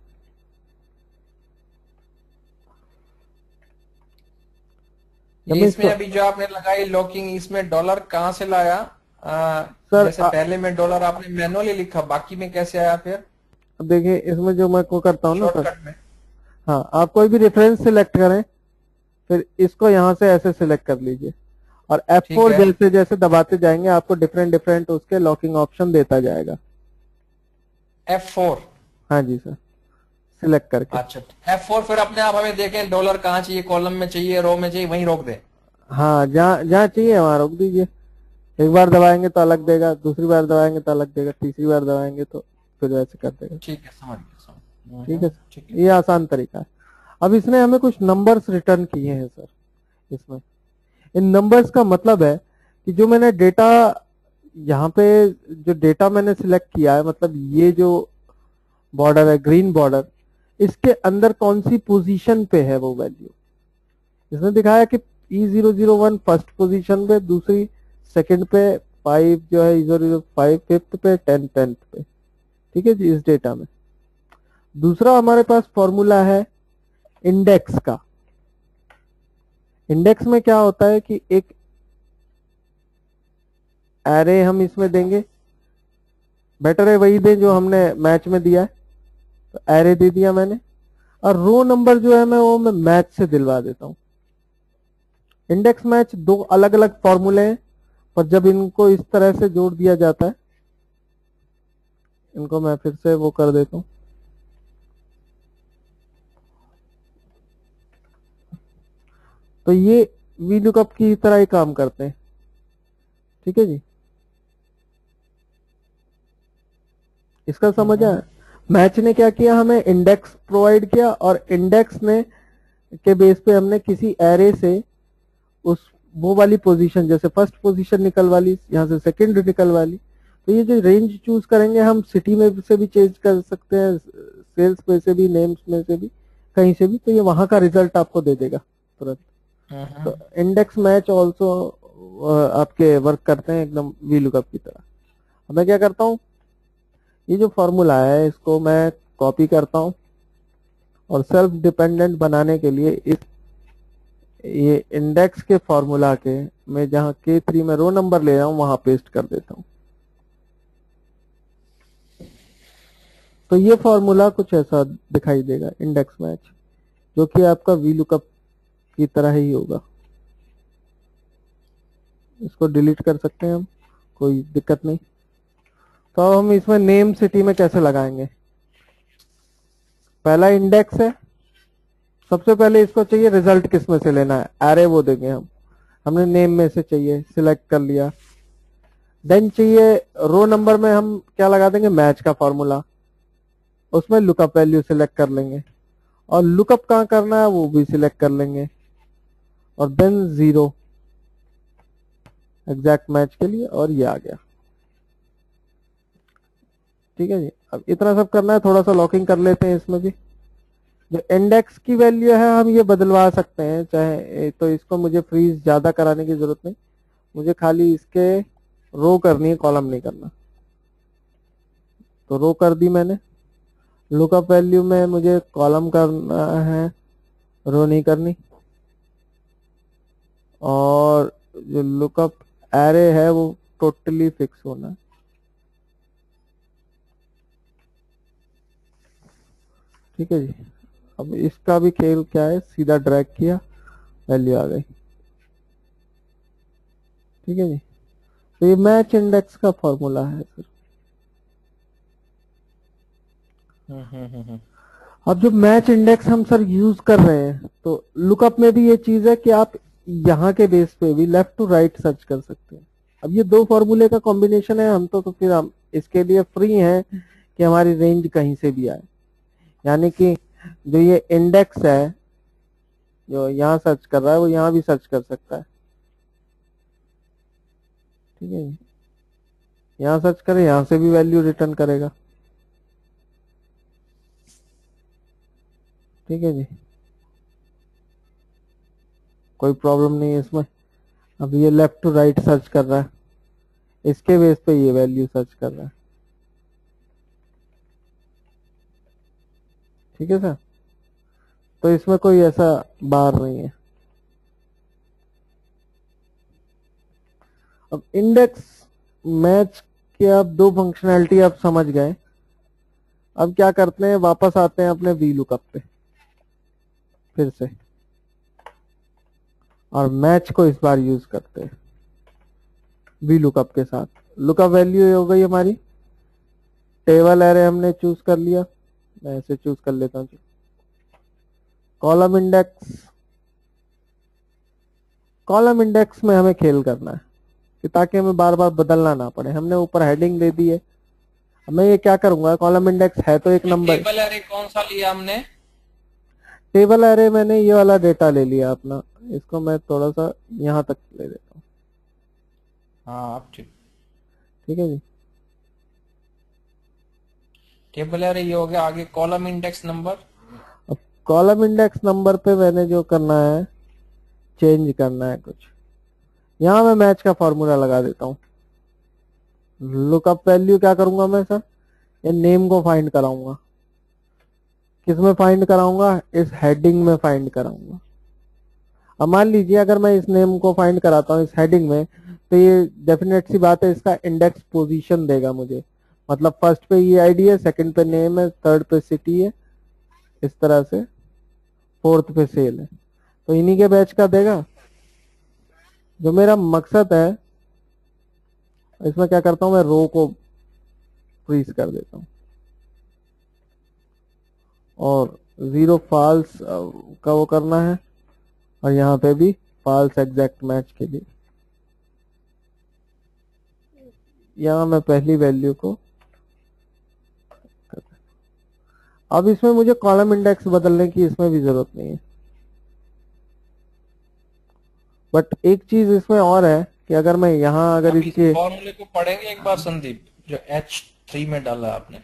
जब ये मैं इसमें इसको, अभी जो आपने लगाई लॉकिंग, इसमें डॉलर कहाँ से लाया? आ, सर जैसे आ, पहले में डॉलर आपने मैनुअली लिखा, बाकी में कैसे आया फिर देखिए इसमें जो मैं को करता हूँ ना सर, शॉर्टकट में? हाँ, आप कोई भी रेफरेंस सिलेक्ट करें, फिर इसको यहाँ से ऐसे सिलेक्ट कर लीजिए, और ठीक एफ फोर है। जैसे जैसे दबाते जाएंगे आपको डिफरेंट डिफरेंट उसके लॉकिंग ऑप्शन देता जाएगा। F four. हाँ जी सर, सिलेक्ट करके। अच्छा, एफ फोर फिर अपने आप हमें देखें डॉलर कहाँ चाहिए, कॉलम में चाहिए, रो में चाहिए, वहीं रोक दे। हाँ, जहाँ जहाँ चाहिए वहाँ रोक दीजिए। एक बार दबाएंगे तो अलग देगा, दूसरी बार दबाएंगे तो अलग देगा, तीसरी बार दबाएंगे तो फिर वैसे कर देगा। ठीक है, समझ गया, समझ। ठीक हम्म, है ठीक सर, है। ये आसान तरीका है। अब इसने हमें कुछ नंबर्स रिटर्न किए हैं सर। इसमें इन नंबर्स का मतलब है कि जो मैंने डेटा यहाँ पे, जो डेटा मैंने सिलेक्ट किया है, मतलब ये जो बॉर्डर है, ग्रीन बॉर्डर, इसके अंदर कौन सी पोजीशन पे है वो वैल्यू। इसने दिखाया कि E zero zero one first position पे, दूसरी सेकंड पे, फाइव जो है जीरो जीरो फाइव फिफ्थ पे, टेन टेंथ पे। ठीक है जी, इस डेटा में। दूसरा हमारे पास फॉर्मूला है इंडेक्स का। इंडेक्स में क्या होता है कि एक एरे हम इसमें देंगे, बेटर है वही दें जो हमने मैच में दिया है। तो एरे दे दिया मैंने, और रो नंबर जो है मैं वो मैं मैच से दिलवा देता हूं। इंडेक्स मैच दो अलग अलग फॉर्मूले हैं, पर जब इनको इस तरह से जोड़ दिया जाता है, इनको मैं फिर से वो कर देता हूं। तो ये वी लुकअप की तरह ही काम करते हैं। ठीक है जी, इसका समझ आया। मैच ने क्या किया, हमें इंडेक्स प्रोवाइड किया, और इंडेक्स ने के बेस पे हमने किसी एरे से उस वो वाली पोजीशन, जैसे फर्स्ट पोजीशन निकल वाली, यहाँ से सेकंड निकल वाली। तो ये जो रेंज चूज करेंगे हम, सिटी में से भी चेंज कर सकते हैं, सेल्स में से भी, नेम्स में से भी, कहीं से भी, तो ये वहां का रिजल्ट आपको दे देगा तुरंत। तो इंडेक्स मैच ऑल्सो आपके वर्क करते हैं एकदम वी लुकअप की तरह। अब मैं क्या करता हूँ, ये जो फॉर्मूला है इसको मैं कॉपी करता हूँ, और सेल्फ डिपेंडेंट बनाने के लिए इस ये इंडेक्स के फॉर्मूला के मैं जहां के थ्री में रो नंबर ले रहा हूं वहां पेस्ट कर देता हूं। तो ये फॉर्मूला कुछ ऐसा दिखाई देगा, इंडेक्स मैच, जो कि आपका वी लुकअप की तरह ही होगा। इसको डिलीट कर सकते हैं हम, कोई दिक्कत नहीं। तो अब हम इसमें नेम सिटी में कैसे लगाएंगे। पहला इंडेक्स है, सबसे पहले इसको चाहिए रिजल्ट किस में से लेना है, एरे वो देंगे हम। हमने नेम में से चाहिए, सिलेक्ट कर लिया। देन चाहिए रो नंबर में हम क्या लगा देंगे, मैच का फॉर्मूला, उसमें लुकअप वैल्यू सिलेक्ट कर लेंगे, और लुकअप कहाँ करना है वो भी सिलेक्ट कर लेंगे, और देन जीरो एग्जैक्ट मैच के लिए, और ये आ गया। ठीक है जी, अब इतना सब करना है, थोड़ा सा लॉकिंग कर लेते हैं इसमें भी। जो इंडेक्स की वैल्यू है हम ये बदलवा सकते हैं चाहे, तो इसको मुझे फ्रीज ज्यादा कराने की जरूरत नहीं, मुझे खाली इसके रो करनी है, कॉलम नहीं करना। तो रो कर दी मैंने। लुकअप वैल्यू में मुझे कॉलम करना है, रो नहीं करनी। और जो लुकअप एरे है वो टोटली फिक्स होना है। ठीक है जी। अब इसका भी खेल क्या है, सीधा ड्रैग किया, वैल्यू आ गई। ठीक है जी। तो ये मैच इंडेक्स का फॉर्मूला है सर। हम्म हम्म हम्म हम्म। अब जो मैच इंडेक्स हम सर यूज कर रहे हैं, तो लुकअप में भी ये चीज है कि आप यहाँ के बेस पे भी लेफ्ट टू राइट सर्च कर सकते हैं। अब ये दो फॉर्मूले का कॉम्बिनेशन है, हम तो, तो फिर हम इसके लिए फ्री हैं कि हमारी रेंज कहीं से भी आए। यानी कि जो ये इंडेक्स है जो यहाँ सर्च कर रहा है वो यहाँ भी सर्च कर सकता है। ठीक है, यहाँ सर्च करे, यहाँ से भी वैल्यू रिटर्न करेगा। ठीक है जी, कोई प्रॉब्लम नहीं है इसमें। अब ये लेफ्ट टू राइट सर्च कर रहा है, इसके बेस पे ये वैल्यू सर्च कर रहा है। ठीक है सर, तो इसमें कोई ऐसा बार नहीं है। अब इंडेक्स मैच के आप दो फंक्शनैलिटी आप समझ गए। अब क्या करते हैं, वापस आते हैं अपने वी लुकअप पे फिर से, और मैच को इस बार यूज करते हैं वी लुकअप के साथ। लुकअप वैल्यू हो गई हमारी, टेबल एरे हमने चूज कर लिया, मैं ऐसे चूज कर लेता हूँ। कॉलम इंडेक्स, कॉलम इंडेक्स में हमें खेल करना है कि ताकि हमें बार बार बदलना ना पड़े। हमने ऊपर हेडिंग दे दी है, मैं ये क्या करूंगा, कॉलम इंडेक्स है तो एक नंबर। टेबल एरे कौन सा लिया हमने? टेबल एरे मैंने ये वाला डेटा ले लिया अपना, इसको मैं थोड़ा सा यहाँ तक ले देता हूँ। हाँ आप ठीक। ठीक है जी, टेबल एरे ये हो गया। आगे कॉलम इंडेक्स नंबर। अब कॉलम इंडेक्स नंबर पे मैंने जो करना है, चेंज करना है कुछ। यहाँ मैं मैच का फॉर्मूला लगा देता हूँ। लुकअप वैल्यू क्या करूंगा मैं सर, ये नेम को फाइंड कराऊंगा। किसमें फाइंड कराऊंगा, इस हेडिंग में फाइंड कराऊंगा। अब मान लीजिए अगर मैं इस नेम को फाइंड कराता हूँ इस हेडिंग में, तो ये डेफिनेट सी बात है इसका इंडेक्स पोजीशन देगा मुझे। मतलब फर्स्ट पे ये आईडी है, सेकंड पे नेम है, थर्ड पे सिटी है, इस तरह से फोर्थ पे सेल है, तो इन्हीं के बैच का देगा। जो मेरा मकसद है, इसमें क्या करता हूं मैं, रो को फ्रीज कर देता हूं और जीरो फॉल्स का वो करना है, और यहाँ पे भी फॉल्स एग्जैक्ट मैच के लिए। यहाँ मैं पहली वैल्यू को, अब इसमें मुझे कॉलम इंडेक्स बदलने की इसमें भी जरूरत नहीं है। बट एक चीज इसमें और है कि अगर मैं यहाँ अगर आप इस इसके फॉर्मूले को पढ़ेंगे एक बार संदीप, जो एच थ्री में डाला आपने।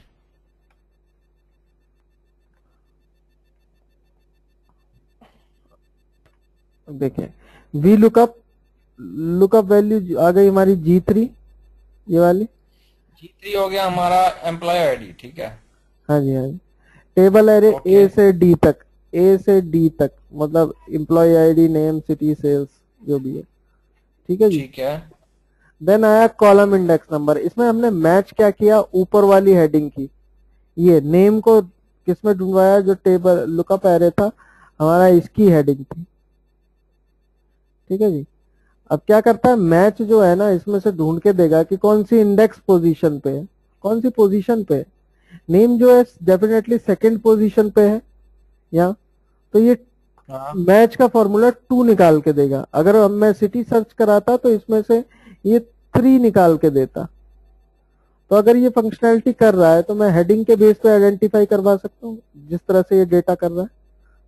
देखिए, वी लुकअप, लुकअप वैल्यू आ गई हमारी जी थ्री, ये वाली जी थ्री हो गया हमारा एम्प्लॉय आईडी। ठीक है, हाँ जी हाँ जी। टेबल एरे ए से डी तक, ए से डी तक मतलब employ ID, name, city, sales जो भी है। ठीक है जी। ठीक है। देन आया कॉलम इंडेक्स नंबर। इसमें हमने मैच क्या किया, ऊपर वाली हेडिंग की, ये नेम को किसमें ढूंढवाया, जो टेबल लुकअप एरे था हमारा इसकी हेडिंग थी। ठीक है जी। अब क्या करता है, मैच जो है ना इसमें से ढूंढ के देगा कि कौन सी इंडेक्स पोजीशन पे है, कौन सी पोजीशन पे है। नेम जो है डेफिनेटली सेकंड पोजीशन पे है यहाँ, तो ये हाँ। मैच का फॉर्मूला टू निकाल के देगा। अगर हम मैं सिटी सर्च कराता तो इसमें से ये थ्री निकाल के देता। तो अगर ये फंक्शनैलिटी कर रहा है तो मैं हेडिंग के बेस पे आइडेंटिफाई करवा सकता हूँ जिस तरह से ये डेटा कर रहा है।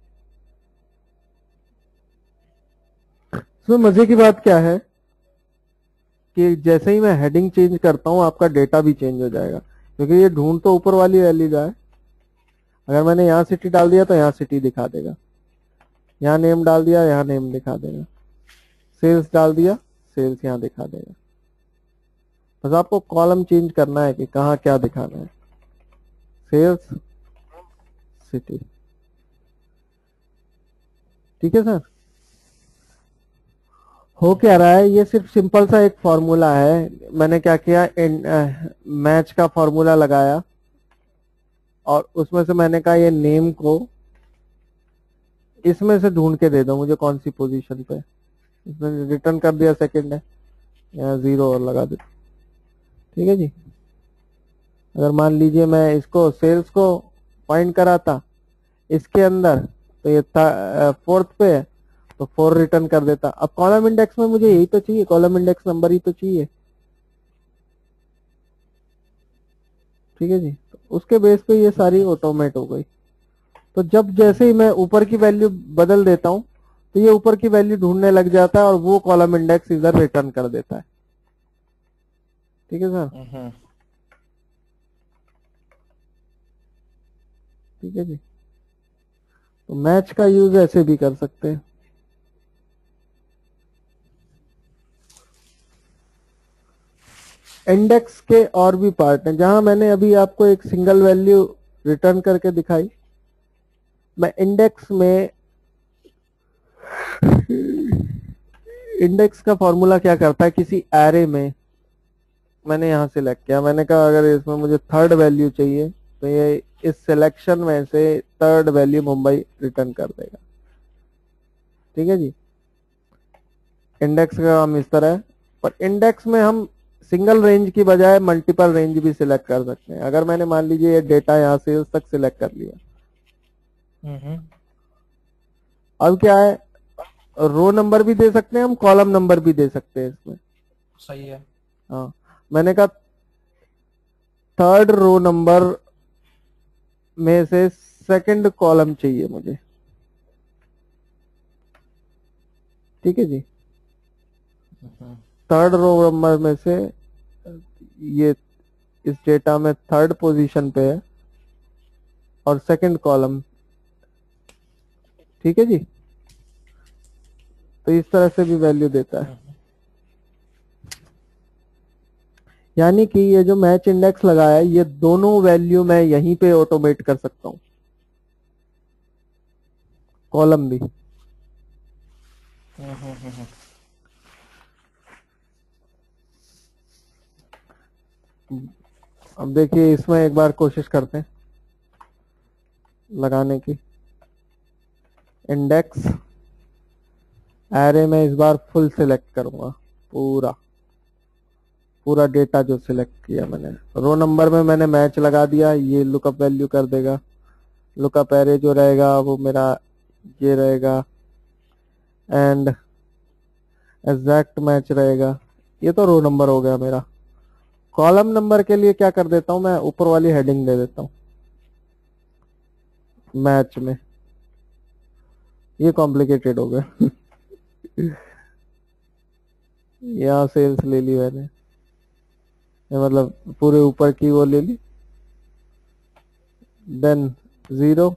इसमें मजे की बात क्या है कि जैसे ही मैं हेडिंग चेंज करता हूं आपका डेटा भी चेंज हो जाएगा, क्योंकि ये ढूंढ तो ऊपर वाली वैल्यू जाए। अगर मैंने यहाँ सिटी डाल दिया तो यहाँ सिटी दिखा देगा, यहाँ नेम डाल दिया यहाँ नेम दिखा देगा, सेल्स डाल दिया सेल्स यहाँ दिखा देगा। बस आपको कॉलम चेंज करना है कि कहाँ क्या दिखाना है, सेल्स सिटी। ठीक है सर, हो क्या रहा है, ये सिर्फ सिंपल सा एक फॉर्मूला है। मैंने क्या किया, मैच का फॉर्मूला लगाया और उसमें से मैंने कहा ये नेम को इसमें से ढूंढ के दे दो मुझे कौन सी पोजीशन पे, इसमें रिटर्न कर दिया सेकंड है, यहाँ जीरो और लगा दो। ठीक है जी, अगर मान लीजिए मैं इसको सेल्स को पॉइंट कराता इसके अंदर तो ये फोर्थ पे है तो फोर रिटर्न कर देता। अब कॉलम इंडेक्स में मुझे यही तो चाहिए, कॉलम इंडेक्स नंबर ही तो चाहिए। ठीक है जी, तो उसके बेस पे ये सारी ऑटोमेट हो गई। तो जब जैसे ही मैं ऊपर की वैल्यू बदल देता हूं तो ये ऊपर की वैल्यू ढूंढने लग जाता है और वो कॉलम इंडेक्स इधर रिटर्न कर देता है। ठीक है सर, ठीक है जी, तो मैच का यूज ऐसे भी कर सकते हैं। इंडेक्स के और भी पार्ट हैं, जहां मैंने अभी आपको एक सिंगल वैल्यू रिटर्न करके दिखाई। मैं इंडेक्स में इंडेक्स का फॉर्मूला क्या करता है, किसी एरे में मैंने यहां सिलेक्ट किया, मैंने कहा अगर इसमें मुझे थर्ड वैल्यू चाहिए तो ये इस सिलेक्शन में से थर्ड वैल्यू मुंबई रिटर्न कर देगा। ठीक है जी, इंडेक्स का काम इस तरह है। पर इंडेक्स में हम सिंगल रेंज की बजाय मल्टीपल रेंज भी सिलेक्ट कर सकते हैं। अगर मैंने मान लीजिए ये डेटा यहाँ से तक सिलेक्ट कर लिया, अब क्या है, रो नंबर भी दे सकते हैं हम, कॉलम नंबर भी दे सकते हैं इसमें। सही है। हाँ, मैंने कहा थर्ड रो नंबर में से सेकंड कॉलम चाहिए मुझे। ठीक है जी, थर्ड रो नंबर में से ये इस डेटा में थर्ड पोजीशन पे है और सेकंड कॉलम। ठीक है जी, तो इस तरह से भी वैल्यू देता है। यानी कि ये जो मैच इंडेक्स लगाया है ये दोनों वैल्यू मैं यहीं पे ऑटोमेट कर सकता हूं, कॉलम भी। अब देखिए इसमें एक बार कोशिश करते हैं लगाने की। इंडेक्स एरे में इस बार फुल सिलेक्ट करूंगा, पूरा पूरा डेटा जो सिलेक्ट किया मैंने। रो नंबर में मैंने मैच लगा दिया, ये लुकअप वैल्यू कर देगा। लुकअप एरे जो रहेगा वो मेरा ये रहेगा एंड एग्जैक्ट मैच रहेगा। ये तो रो नंबर हो गया मेरा। कॉलम नंबर के लिए क्या कर देता हूं मैं, ऊपर वाली हेडिंग दे देता हूं मैच में। ये कॉम्प्लिकेटेड हो गया यहाँ सेल्स ले ली मैंने, ये मतलब पूरे ऊपर की वो ले ली, देन जीरो।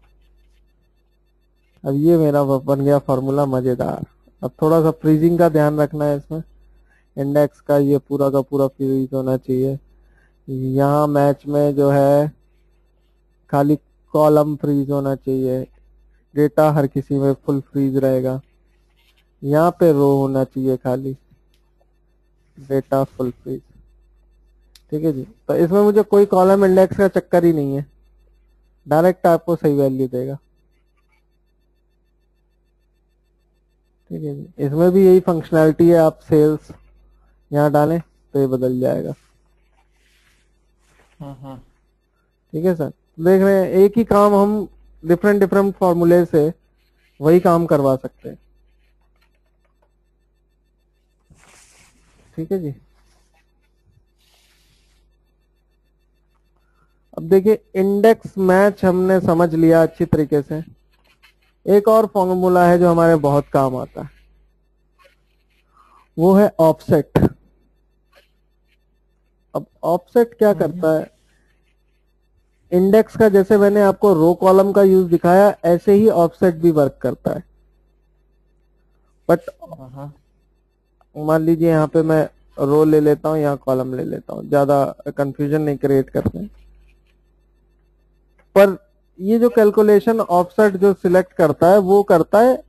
अब ये मेरा बन गया फॉर्मूला मजेदार। अब थोड़ा सा फ्रीजिंग का ध्यान रखना है इसमें। इंडेक्स का ये पूरा का पूरा फ्रीज होना चाहिए। यहाँ मैच में जो है खाली कॉलम फ्रीज होना चाहिए, डेटा हर किसी में फुल फ्रीज रहेगा। यहाँ पे रो होना चाहिए खाली, डेटा फुल फ्रीज। ठीक है जी, तो इसमें मुझे कोई कॉलम इंडेक्स का चक्कर ही नहीं है, डायरेक्ट आपको सही वैल्यू देगा। ठीक है जी, इसमें भी यही फंक्शनैलिटी है, आप सेल्स यहाँ डालें तो ये बदल जाएगा। ठीक है सर, देख रहे हैं एक ही काम हम डिफरेंट डिफरेंट फॉर्मूले से वही काम करवा सकते हैं। ठीक है जी, अब देखिए इंडेक्स मैच हमने समझ लिया अच्छी तरीके से। एक और फॉर्मूला है जो हमारे बहुत काम आता है, वो है ऑफसेट। अब ऑफसेट क्या करता है, इंडेक्स का जैसे मैंने आपको रो कॉलम का यूज दिखाया, ऐसे ही ऑफसेट भी वर्क करता है। बट मान लीजिए यहाँ पे मैं रो ले लेता हूँ, यहाँ कॉलम ले लेता हूँ, ज्यादा कंफ्यूजन नहीं क्रिएट करते हैं। पर ये जो कैलकुलेशन ऑफसेट जो सिलेक्ट करता है वो करता है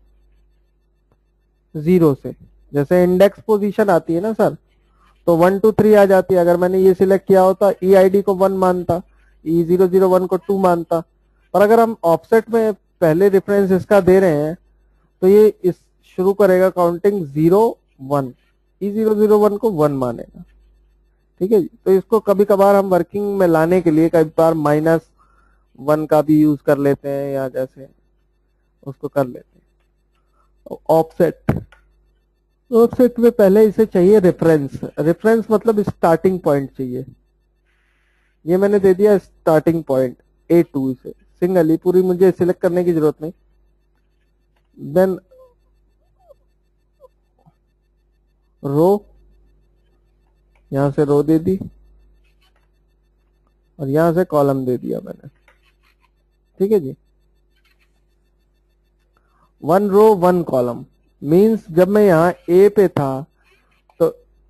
जीरो से। जैसे इंडेक्स पोजीशन आती है ना सर, तो वन टू थ्री आ जाती है। अगर मैंने ये सिलेक्ट किया होता, ई आई डी को वन मानता, ई जीरो जीरो वन को टू मानता। पर अगर हम ऑफसेट में पहले रेफरेंस इसका दे रहे हैं, तो ये इस शुरू करेगा counting zero one, E zero zero one को वन मानेगा। ठीक है जी। तो इसको कभी कभार हम वर्किंग में लाने के लिए कभी बार माइनस वन का भी यूज कर लेते हैं, या जैसे उसको कर लेते हैं। ऑफसेट, ऑफसेट में पहले इसे चाहिए रेफरेंस। रेफरेंस मतलब स्टार्टिंग पॉइंट चाहिए। ये मैंने दे दिया स्टार्टिंग पॉइंट ए टू, इसे सिंगल ही पूरी मुझे सिलेक्ट करने की जरूरत नहीं। देन रो, यहां से रो दे दी और यहां से कॉलम दे दिया मैंने। ठीक है जी। One row one column means जब मैं यहां ए पे था तो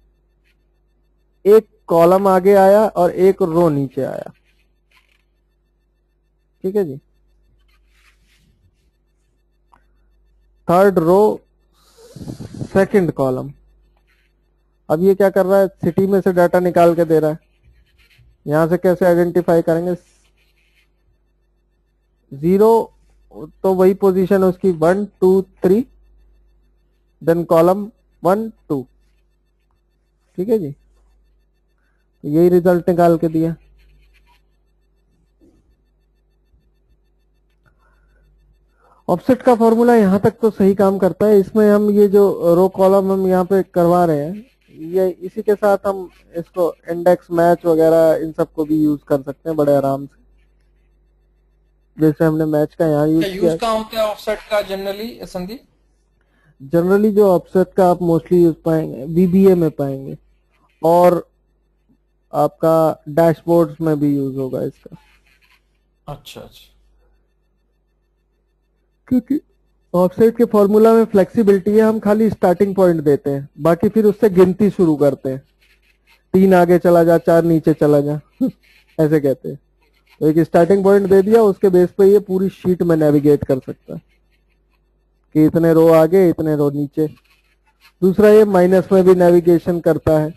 एक कॉलम आगे आया और एक रो नीचे आया। ठीक है जी। Third row second column. अब ये क्या कर रहा है, सिटी में से डाटा निकाल के दे रहा है। यहां से कैसे आइडेंटिफाई करेंगे, जीरो तो वही पोजीशन उसकी one two three, then column one two. ठीक है जी। तो यही रिजल्ट निकाल के दिया। ऑफसेट का फॉर्मूला यहां तक तो सही काम करता है। इसमें हम ये जो रो कॉलम हम यहाँ पे करवा रहे हैं, ये इसी के साथ हम इसको इंडेक्स मैच वगैरह इन सबको भी यूज कर सकते हैं बड़े आराम से। जैसे हमने मैच का यहाँ यूज किया। यूज कहाँ होता है ऑफसेट का जनरली संदीप? जनरली जो ऑफसेट का आप मोस्टली यूज पाएंगे वी बी ए में पाएंगे, और आपका डैशबोर्ड्स में भी यूज होगा इसका। अच्छा अच्छा। क्योंकि ऑफसेट के फॉर्मूला में फ्लेक्सिबिलिटी है, हम खाली स्टार्टिंग पॉइंट देते हैं, बाकी फिर उससे गिनती शुरू करते हैं। तीन आगे चला जा, चार नीचे चला जा ऐसे कहते हैं। तो एक स्टार्टिंग पॉइंट दे दिया, उसके बेस पे ये पूरी शीट में नेविगेट कर सकता है कि इतने रो आगे इतने रो नीचे। दूसरा ये माइनस में भी नेविगेशन करता है।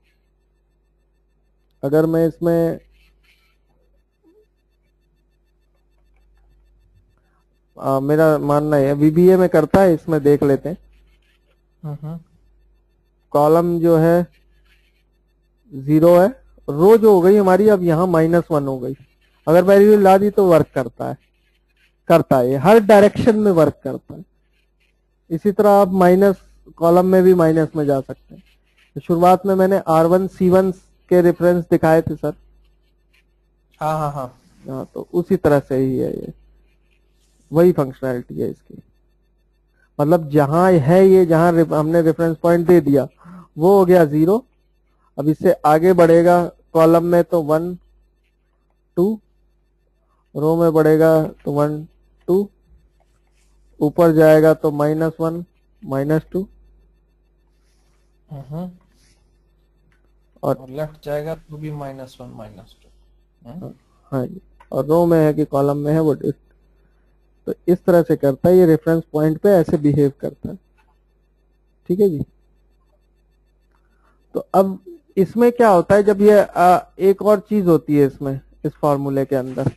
अगर मैं इसमें आ, मेरा मानना है वी बी ए में करता है, इसमें देख लेते हैं। कॉलम जो है जीरो है, रो जो हो गई हमारी अब यहाँ माइनस वन हो गई। अगर वैल्यू ला दी तो वर्क करता है, करता है, हर डायरेक्शन में वर्क करता है। इसी तरह आप माइनस कॉलम में भी माइनस में जा सकते हैं। तो शुरुआत में मैंने आर वन सी वन के रेफरेंस दिखाए थे सर। हाँ हाँ हाँ हाँ, तो उसी तरह से ही है, ये वही फंक्शनैलिटी है इसकी। मतलब जहां है ये, जहां रे, हमने रेफरेंस पॉइंट दे दिया वो हो गया जीरो। अब इससे आगे बढ़ेगा कॉलम में तो वन टू, रो में बढ़ेगा तो वन टू, ऊपर जाएगा तो माइनस वन माइनस टू, और लेफ्ट जाएगा तो भी माइनस वन माइनस टू। हाँ जी, और रो में है कि कॉलम में है वो। तो इस तरह से करता है ये, रेफरेंस पॉइंट पे ऐसे बिहेव करता है। ठीक है जी। तो अब इसमें क्या होता है, जब ये आ, एक और चीज होती है इसमें, इस फॉर्मूले के अंदर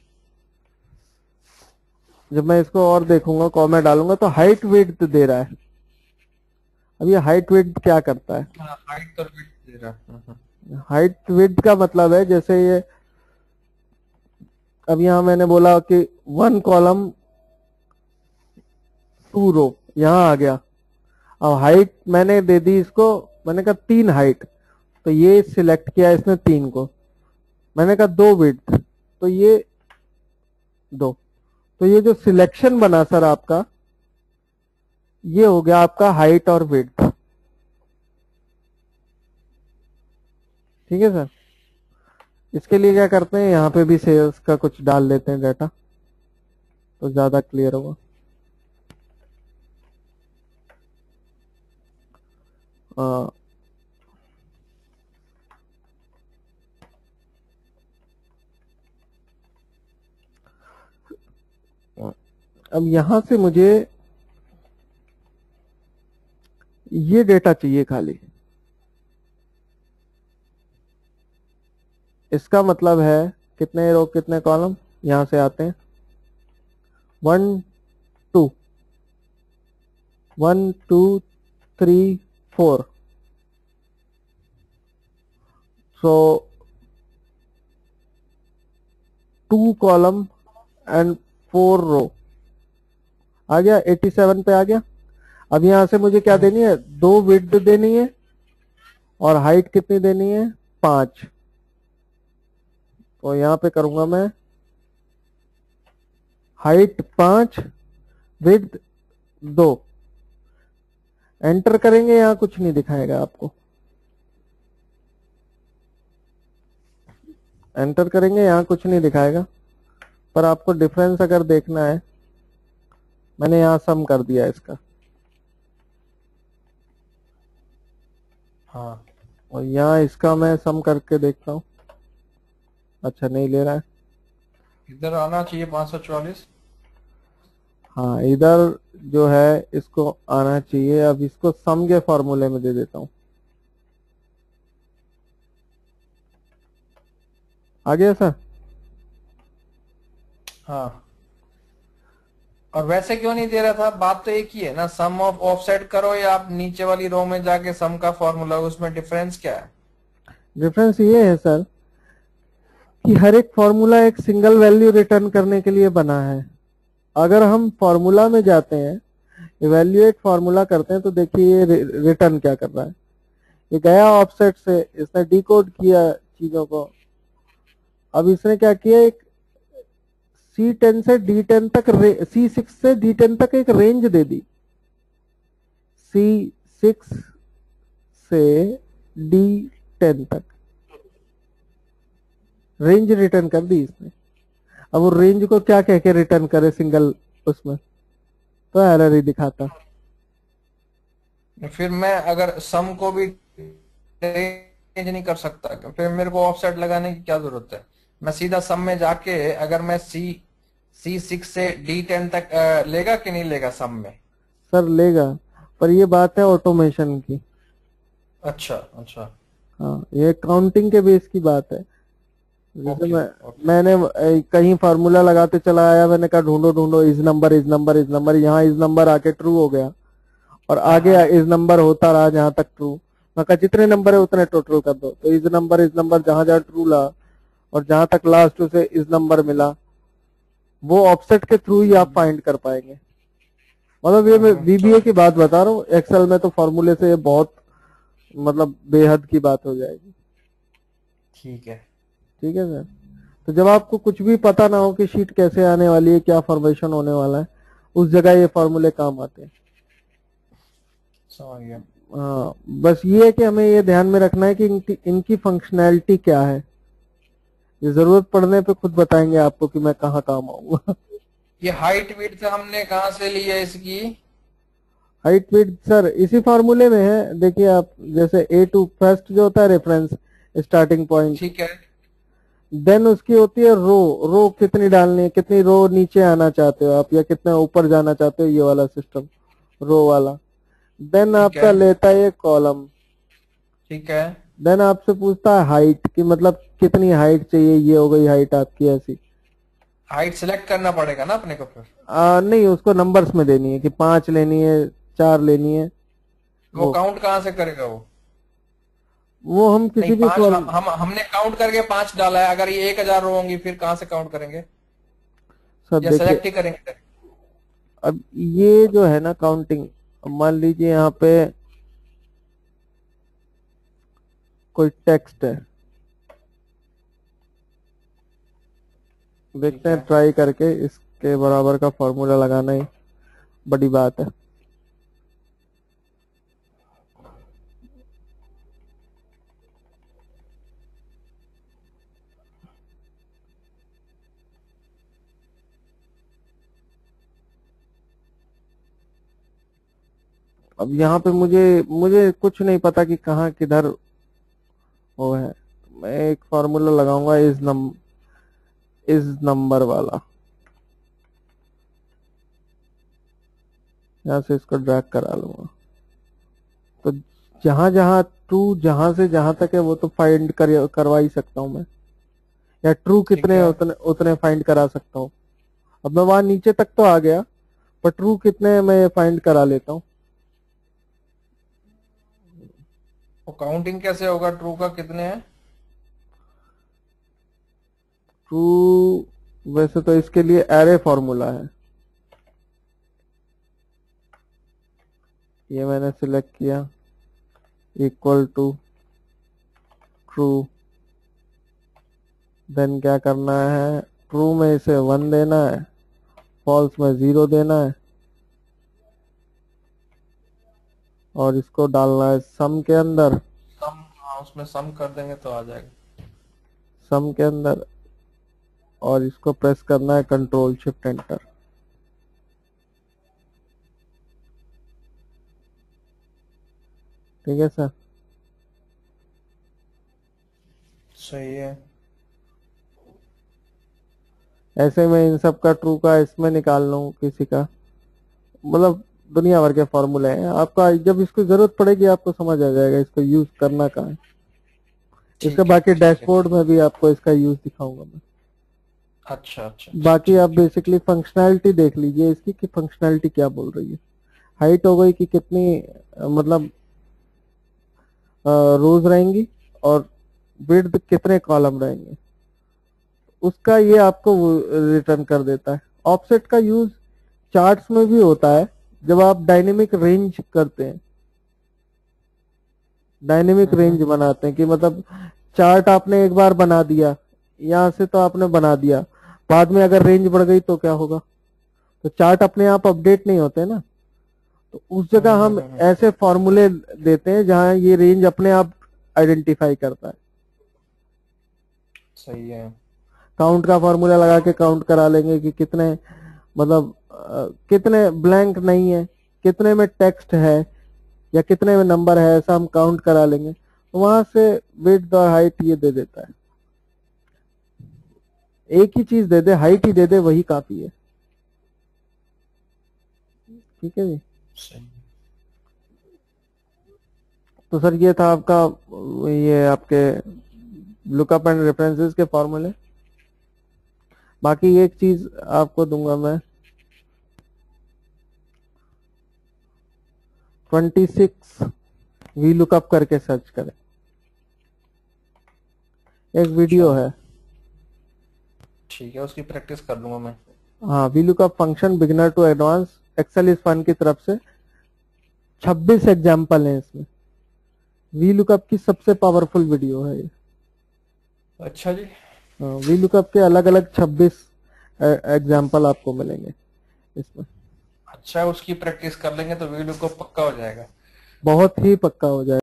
जब मैं इसको और देखूंगा, कॉमा डालूंगा तो हाइट विड्थ दे रहा है। अब ये हाइट विड्थ क्या करता है, हाइट और विड्थ दे रहा है। हाइट विड्थ का मतलब है जैसे ये, अब यहां मैंने बोला कि वन कॉलम टू रो, यहां आ गया। अब हाइट मैंने दे दी इसको, मैंने कहा तीन हाइट, तो ये सिलेक्ट किया इसने तीन को। मैंने कहा दो विड्थ, तो ये दो। तो ये जो सिलेक्शन बना सर आपका, ये हो गया आपका हाइट और विड्थ। ठीक है सर। इसके लिए क्या करते हैं, यहाँ पे भी सेल्स का कुछ डाल लेते हैं डाटा, तो ज्यादा क्लियर होगा। आ, अब यहां से मुझे ये डेटा चाहिए खाली। इसका मतलब है कितने रो कितने कॉलम यहां से आते हैं, one two one two three four, so two column and four row आ गया, एटी सेवन पे आ गया। अब यहां से मुझे क्या देनी है, दो विड्थ देनी है और हाइट कितनी देनी है, पांच। तो यहां पे करूंगा मैं हाइट पांच, विड्थ दो। एंटर करेंगे, यहां कुछ नहीं दिखाएगा आपको। एंटर करेंगे, यहां कुछ नहीं दिखाएगा, पर आपको डिफरेंस अगर देखना है, मैंने यहां सम कर दिया इसका। हाँ, और यहाँ इसका मैं सम करके देखता हूँ। अच्छा, नहीं ले रहा है। इधर आना चाहिए पाँच सौ चौवालीस। हाँ, इधर जो है इसको आना चाहिए। अब इसको सम के फॉर्मूले में दे देता हूँ। आ गया सर? हाँ, और वैसे क्यों नहीं दे रहा था? बात तो एक ही है ना, सम ऑफ ऑफसेट करो या आप नीचे वाली रो में जाके सम का फॉर्मूला, उसमें डिफरेंस क्या है? डिफरेंस ये है सर कि हर एक फॉर्मूला एक सिंगल वैल्यू रिटर्न करने के लिए बना है। अगर हम फॉर्मूला में जाते हैं, इवेल्युएट फॉर्मूला करते हैं, तो देखिए ये रिटर्न क्या कर रहा है। ये गया ऑफसेट से, इसने डिकोड किया चीजों को। अब इसने क्या किया, एक सी टेन से डी टेन तक, सी सिक्स से डी टेन तक एक रेंज दे दी। सी सिक्स से डी टेन तक रेंज रिटर्न कर दी इसने। अब वो रेंज को क्या कह के रिटर्न करे सिंगल उसमें, तो एरर ही दिखाता। फिर मैं अगर सम को भी चेंज नहीं कर सकता, फिर मेरे को ऑफसेट लगाने की क्या जरूरत है? मैं सीधा सम में जाके अगर मैं सी सी सिक्स से डी टेन तक अ, लेगा कि नहीं लेगा सम में? सर लेगा, पर ये बात है ऑटोमेशन की। अच्छा अच्छा। हाँ, ये काउंटिंग के बेस की बात है। जैसे ओके मैं ओके। मैंने ए, कहीं फार्मूला लगाते चला आया, मैंने कहा ढूंढो ढूंढो इस नंबर इस नंबर इस नंबर, यहाँ इस नंबर आके ट्रू हो गया, और हाँ आगे हाँ। इस नंबर होता रहा जहां तक ट्रू। मैं कहा जितने नंबर है उतने टोटल कर दो, तो इस नंबर इस नंबर जहां जहां ट्रू ला, और जहां तक लास्ट उसे इस नंबर मिला, वो ऑफसेट के थ्रू ही आप फाइंड कर पाएंगे। मतलब ये मैं हम्म, वीबीए चलो की बात बता रहा हूँ, एक्सेल में तो फॉर्मूले से ये बहुत मतलब बेहद की बात हो जाएगी। ठीक है। ठीक है सर। तो जब आपको कुछ भी पता ना हो कि शीट कैसे आने वाली है, क्या फॉर्मेशन होने वाला है, उस जगह ये फॉर्मूले काम आते हैं। समझ गया। हाँ, बस ये है कि हमें ये ध्यान में रखना है कि इनकी इनकी फंक्शनैलिटी क्या है। ये जरूरत पड़ने पे खुद बताएंगे आपको कि मैं कहाँ काम आऊंगा। ये हाइट विड्थ हमने कहाँ से ली है इसकी? हाइट विड्थ सर इसी फॉर्मूले में है। देखिए आप, जैसे ए टू फर्स्ट जो होता है रेफरेंस स्टार्टिंग पॉइंट, ठीक है। देन उसकी होती है रो। रो कितनी डालनी है, कितनी रो नीचे आना चाहते हो आप, या कितना ऊपर जाना चाहते हो, ये वाला सिस्टम रो वाला। देन ठीक है। आपका लेता है ये कॉलम। ठीक है। देन आपसे पूछता है हाइट की, मतलब कितनी हाइट चाहिए, ये हो गई हाइट आपकी ऐसी। हाइट सिलेक्ट करना पड़ेगा ना अपने को फिर? आ, नहीं, उसको नंबर्स में देनी है कि पांच लेनी है, चार लेनी है। वो वो काउंट कहाँ से करेगा वो? वो हम नहीं, किसी भी पांच फॉर्म। हम, हम हमने काउंट करके पांच डाला है, अगर ये एक हजार रो होंगी फिर कहाँ से काउंट करेंगे? सर या देखिए, सिलेक्ट ही करेंगे? अब ये जो है ना काउंटिंग, मान लीजिए यहाँ पे कोई टेक्स्ट है, ठीक देखते हैं है। ट्राई करके, इसके बराबर का फॉर्मूला लगाना ही बड़ी बात है। अब यहाँ पे मुझे मुझे कुछ नहीं पता कि कहाँ किधर वो है। मैं एक फार्मूला लगाऊंगा इस नम इस नंबर वाला, यहाँ से इसको ड्रैग करा लूंगा। तो जहां जहां ट्रू जहां से जहां तक है वो तो फाइंड कर, करवा ही सकता हूं मैं, या ट्रू ठीक कितने है। उतने उतने फाइंड करा सकता हूँ। अब मैं वहां नीचे तक तो आ गया, पर ट्रू कितने मैं फाइंड करा लेता हूँ। वो काउंटिंग कैसे होगा ट्रू का कितने हैं? ट्रू वैसे तो इसके लिए एरे फॉर्मूला है, ये मैंने सिलेक्ट किया, इक्वल टू ट्रू। देन क्या करना है, ट्रू में इसे वन देना है, फॉल्स में जीरो देना है, और इसको डालना है सम के अंदर। सम, हाँ उसमें सम कर देंगे तो आ जाएगा। सम के अंदर, और इसको प्रेस करना है कंट्रोल शिफ्ट एंटर। ठीक है सर। सही है। ऐसे में इन सब का ट्रू का इसमें निकाल लूं किसी का, मतलब दुनिया भर के फॉर्मूले हैं। आपका जब इसको जरूरत पड़ेगी आपको समझ आ जाएगा इसको यूज करना कहाँ है। इसके ठीक है बाकी ठीक है। डैशबोर्ड में भी आपको इसका यूज दिखाऊंगा मैं। अच्छा अच्छा अच्छा, बाकी आप ठीक है। बेसिकली फंक्शनैलिटी देख लीजिए इसकी कि फंक्शनैलिटी क्या बोल रही है। हाइट हो गई कि कितनी अ, मतलब रोज रहेंगी, और विड्थ कितने कॉलम रहेंगे, उसका ये आपको रिटर्न कर देता है। ऑफसेट का यूज चार्ट्स में भी होता है, जब आप डायनेमिक रेंज करते हैं, डायनेमिक हम्म, रेंज बनाते हैं कि मतलब चार्ट आपने एक बार बना दिया, यहां से तो आपने बना दिया, बाद में अगर रेंज बढ़ गई तो क्या होगा। तो चार्ट अपने आप अपडेट नहीं होते ना, तो उस जगह हम्म, हम हम्म, हम्म, ऐसे फॉर्मूले देते हैं जहां ये रेंज अपने आप आइडेंटिफाई करता है। सही है। काउंट का फॉर्मूला लगा के काउंट करा लेंगे कि कितने मतलब अ, कितने ब्लैंक नहीं है, कितने में टेक्स्ट है, या कितने में नंबर है, ऐसा हम काउंट करा लेंगे। तो वहां से विड्थ और हाइट ये दे देता है। एक ही चीज दे दे, हाइट ही दे दे, वही काफी है। ठीक है जी। सही। तो सर ये था आपका, ये आपके लुकअप एंड रेफरेंसेस के फॉर्मूले। बाकी एक चीज आपको दूंगा मैं, ट्वेंटी सिक्स वी लुकअप करके सर्च करें, एक वीडियो चलो है। ठीक है, उसकी प्रैक्टिस कर लूंगा मैं। हाँ, V lookup function beginner to advance excel is fun की तरफ से छब्बीस एग्जाम्पल हैं इसमें। वी लुकअप की सबसे पावरफुल वीडियो है ये। अच्छा जी। वी लुकअप के अलग अलग छब्बीस एग्जाम्पल आपको मिलेंगे इसमें। अच्छा, उसकी प्रैक्टिस कर लेंगे तो वीडियो को पक्का हो जाएगा। बहुत ही पक्का हो जाएगा।